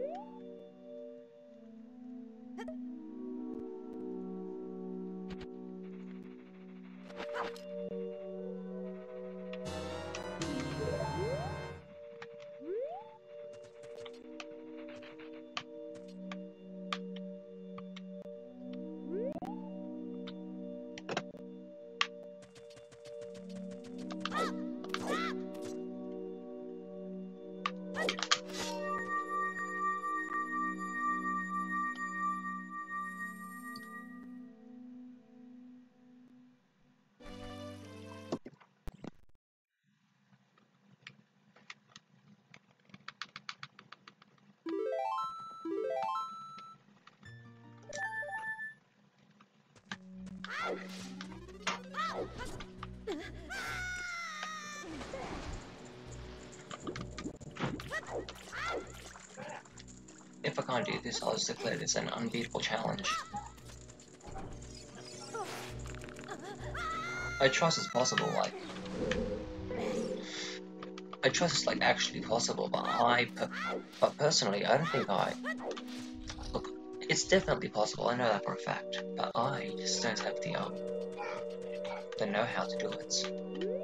If I can't do this, I'll just declare this an unbeatable challenge. I trust it's possible, like... I trust it's, like, actually possible, but I... Per but personally, I don't think I... Look, it's definitely possible, I know that for a fact, but I just don't have the, um... the know-how to do it.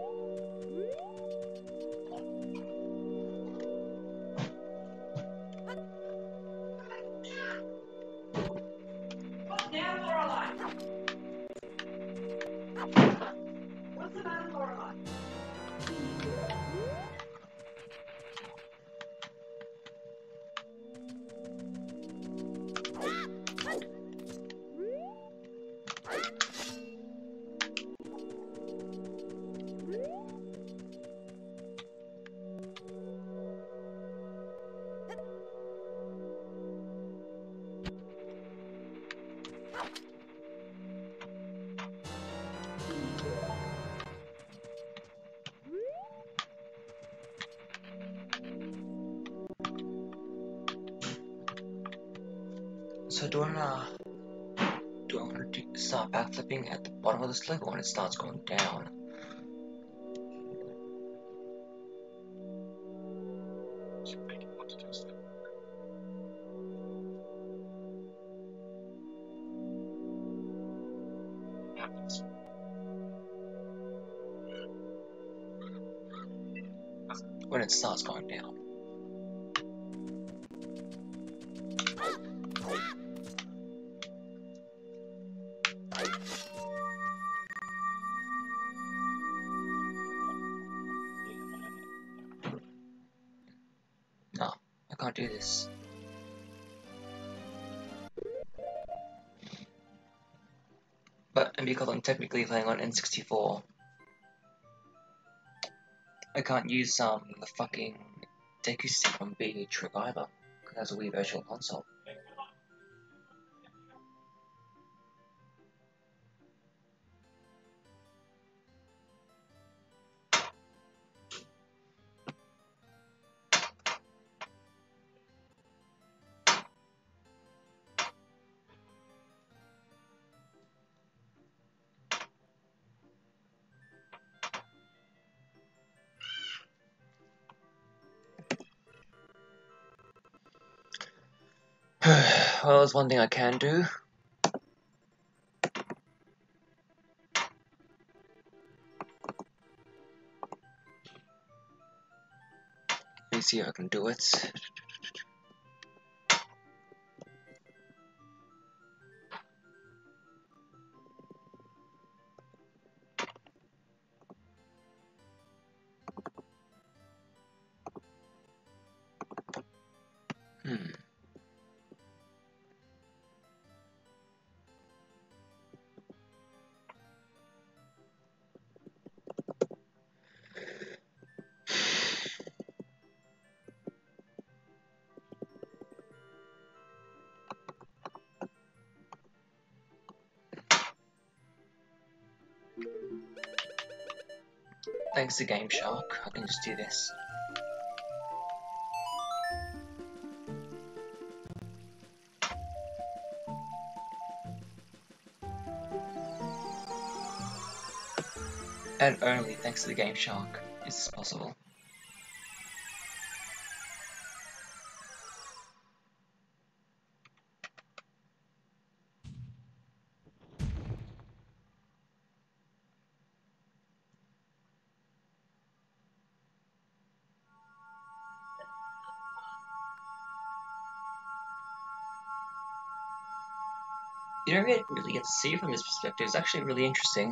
So do I wanna... Do I wanna do, start backflipping at the bottom of the slip or when it starts going down? Should make it one to two step. Happens. When it starts going down. No, I can't do this. But, and because I'm technically playing on N sixty-four, I can't use um the fucking Deku stick on B trick either, because that's a Wii Virtual Console. Well, there's one thing I can do. Let me see if I can do it. Thanks to Game Shark, I can just do this. And only thanks to the Game Shark is this possible. You don't get, really get to see it from this perspective. It's actually really interesting.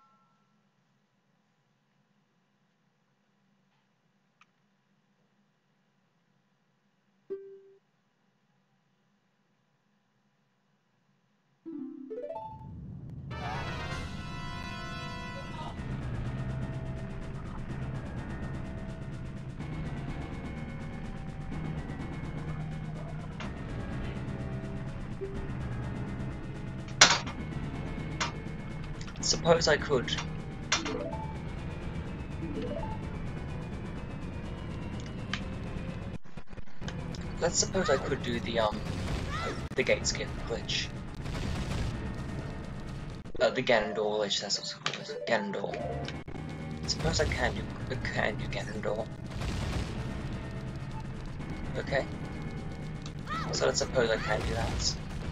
Suppose I could. Let's suppose I could do the um the gate skip glitch. Uh, the Ganondorf glitch, that's what's called. Ganondorf. Suppose I can do I can do Ganondorf. Okay. So let's suppose I can do that.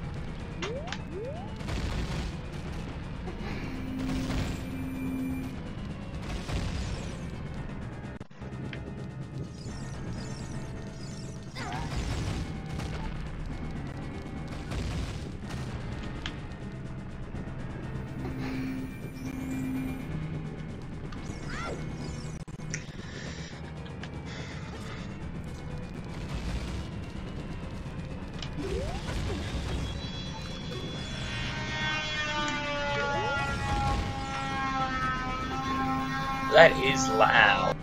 That is loud.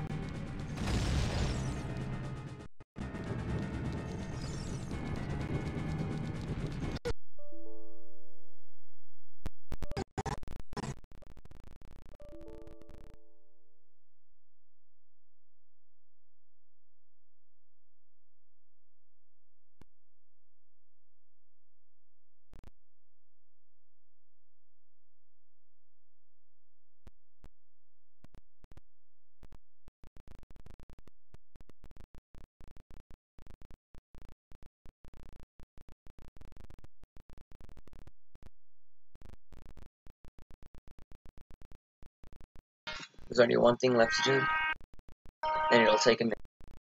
There's only one thing left to do, then it'll take a minute.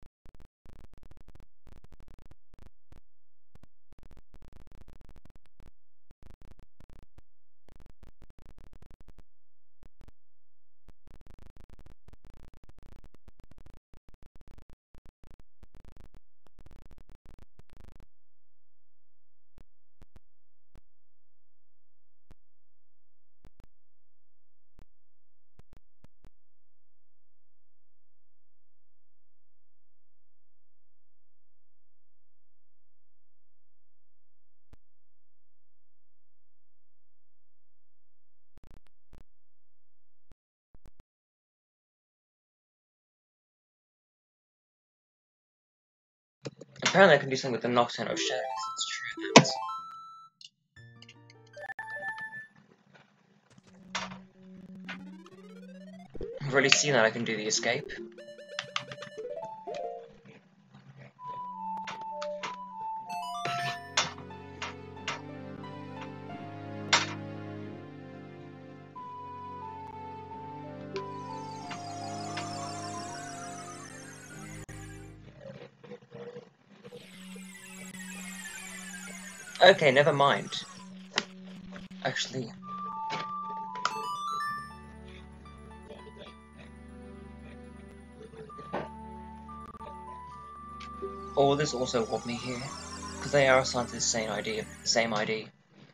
Apparently I can do something with the Nocturne of Shadows, it's true that. I've already seen that I can do the escape. Okay, never mind. Actually... Or will this also warp me here? Because they are assigned to the same I D. Same I D.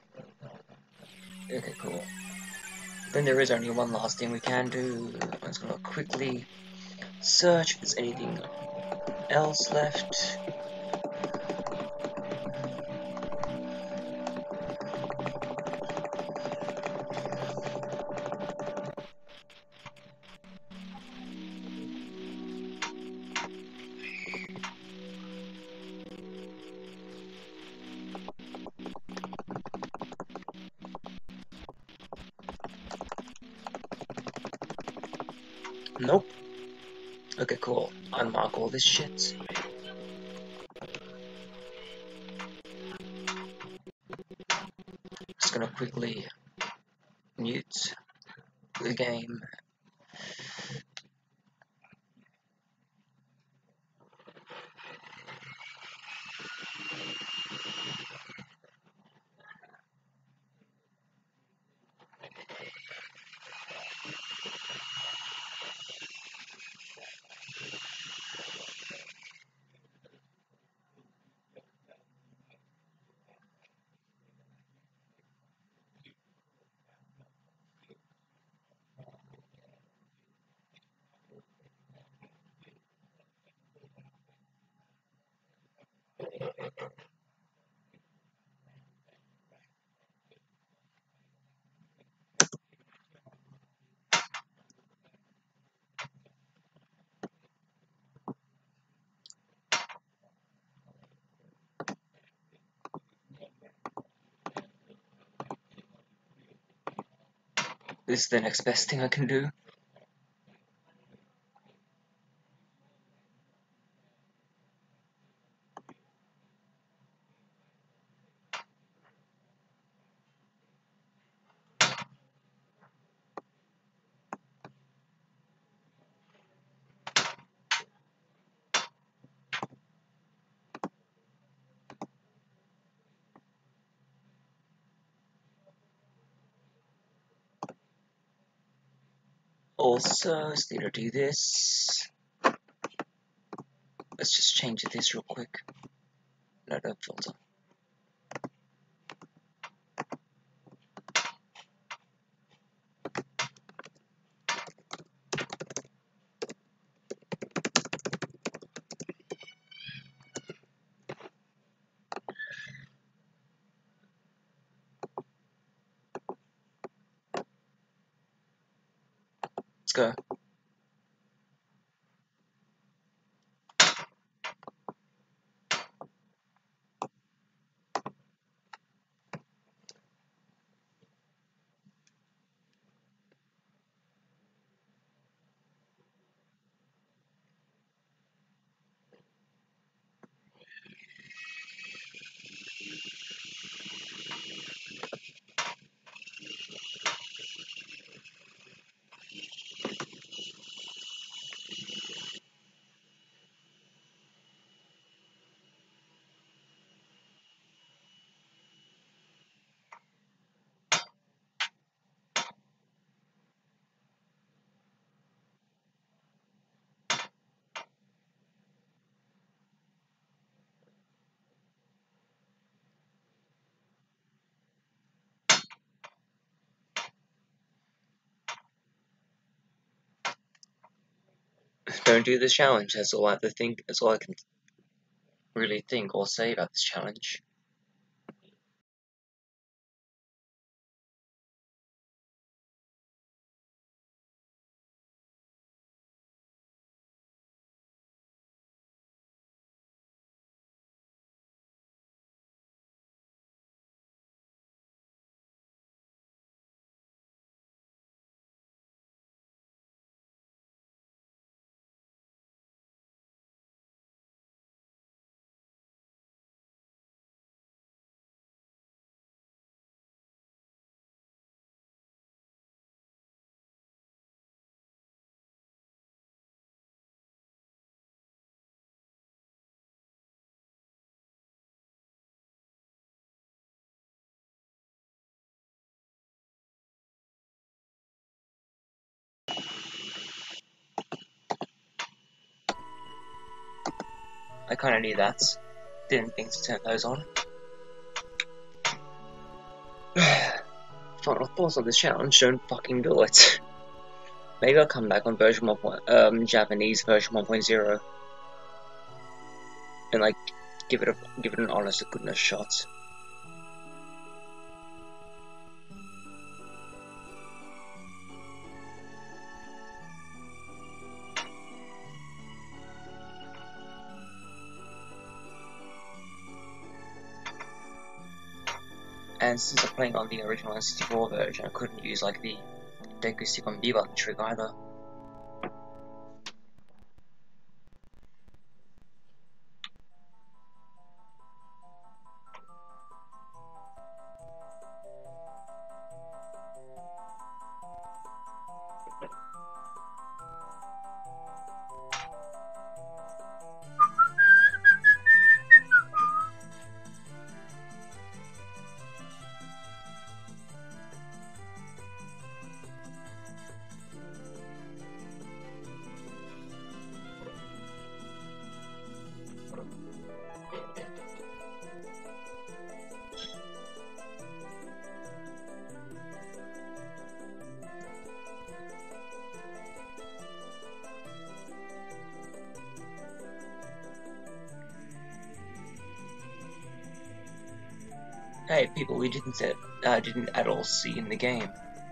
Okay, cool. Then there is only one last thing we can do. I'm just gonna quickly search if there's anything else left. Nope. Okay, cool. Unmark all this shit. Just gonna quickly mute the game. This is the next best thing I can do. Also, let's need to do this. Let's just change this real quick. No, don't filter. Let's go. Don't do this challenge. That's all I have to think. That's all I can really think or say about this challenge. I kinda need that. Didn't think to turn those on. Final thoughts on this challenge, don't fucking do it. Maybe I'll come back on version one. Um, Japanese version one point zero. And like, give it a, give it an honest to goodness shot. And since I'm playing on the original N sixty-four version, I couldn't use like the Deku Stick on B button trick either. Hey, people we didn't set, uh, didn't at all see in the game.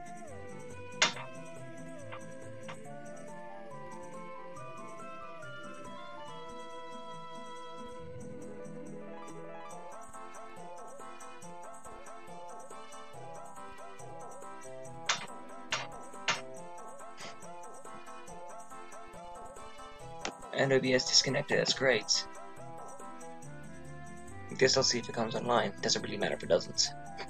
And O B S disconnected, that's great. I guess I'll see if it comes online. Doesn't really matter if it doesn't.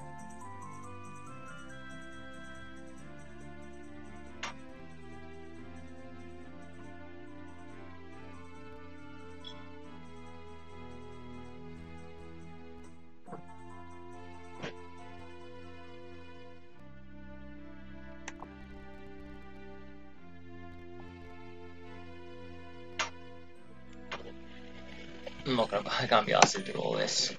I'm not gonna, I can't be asked to do all this.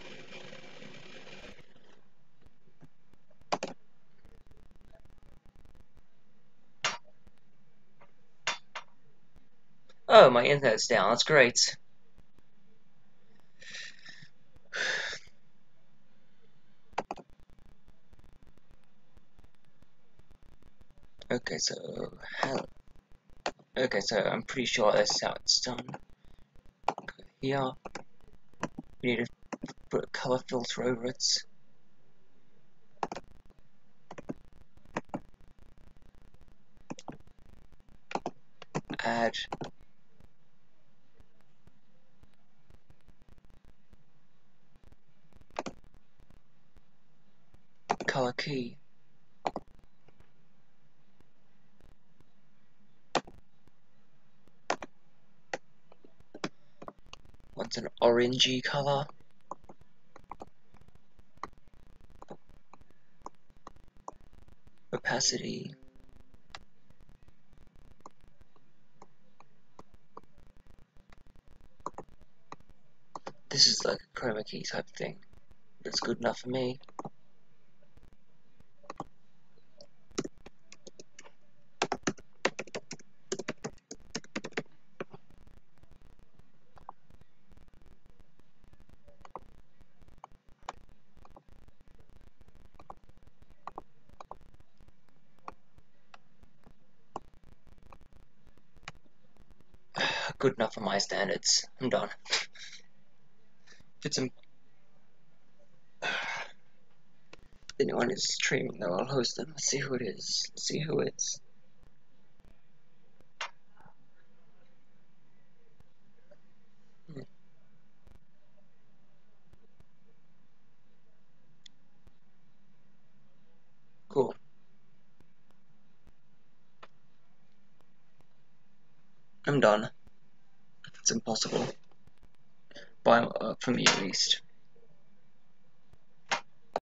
Oh, my internet's down, that's great. Okay, so, how, okay, so I'm pretty sure this is how it's done. Go here, we need to put a color filter over it. Add color key. Want an orangey color. Opacity. This is like a chroma key type thing. That's good enough for me. Good enough for my standards. I'm done. If it's If anyone is streaming though, I'll host them. Let's see who it is. Let's see who it's. Hmm. Cool. I'm done. It's impossible. By uh, for me at least.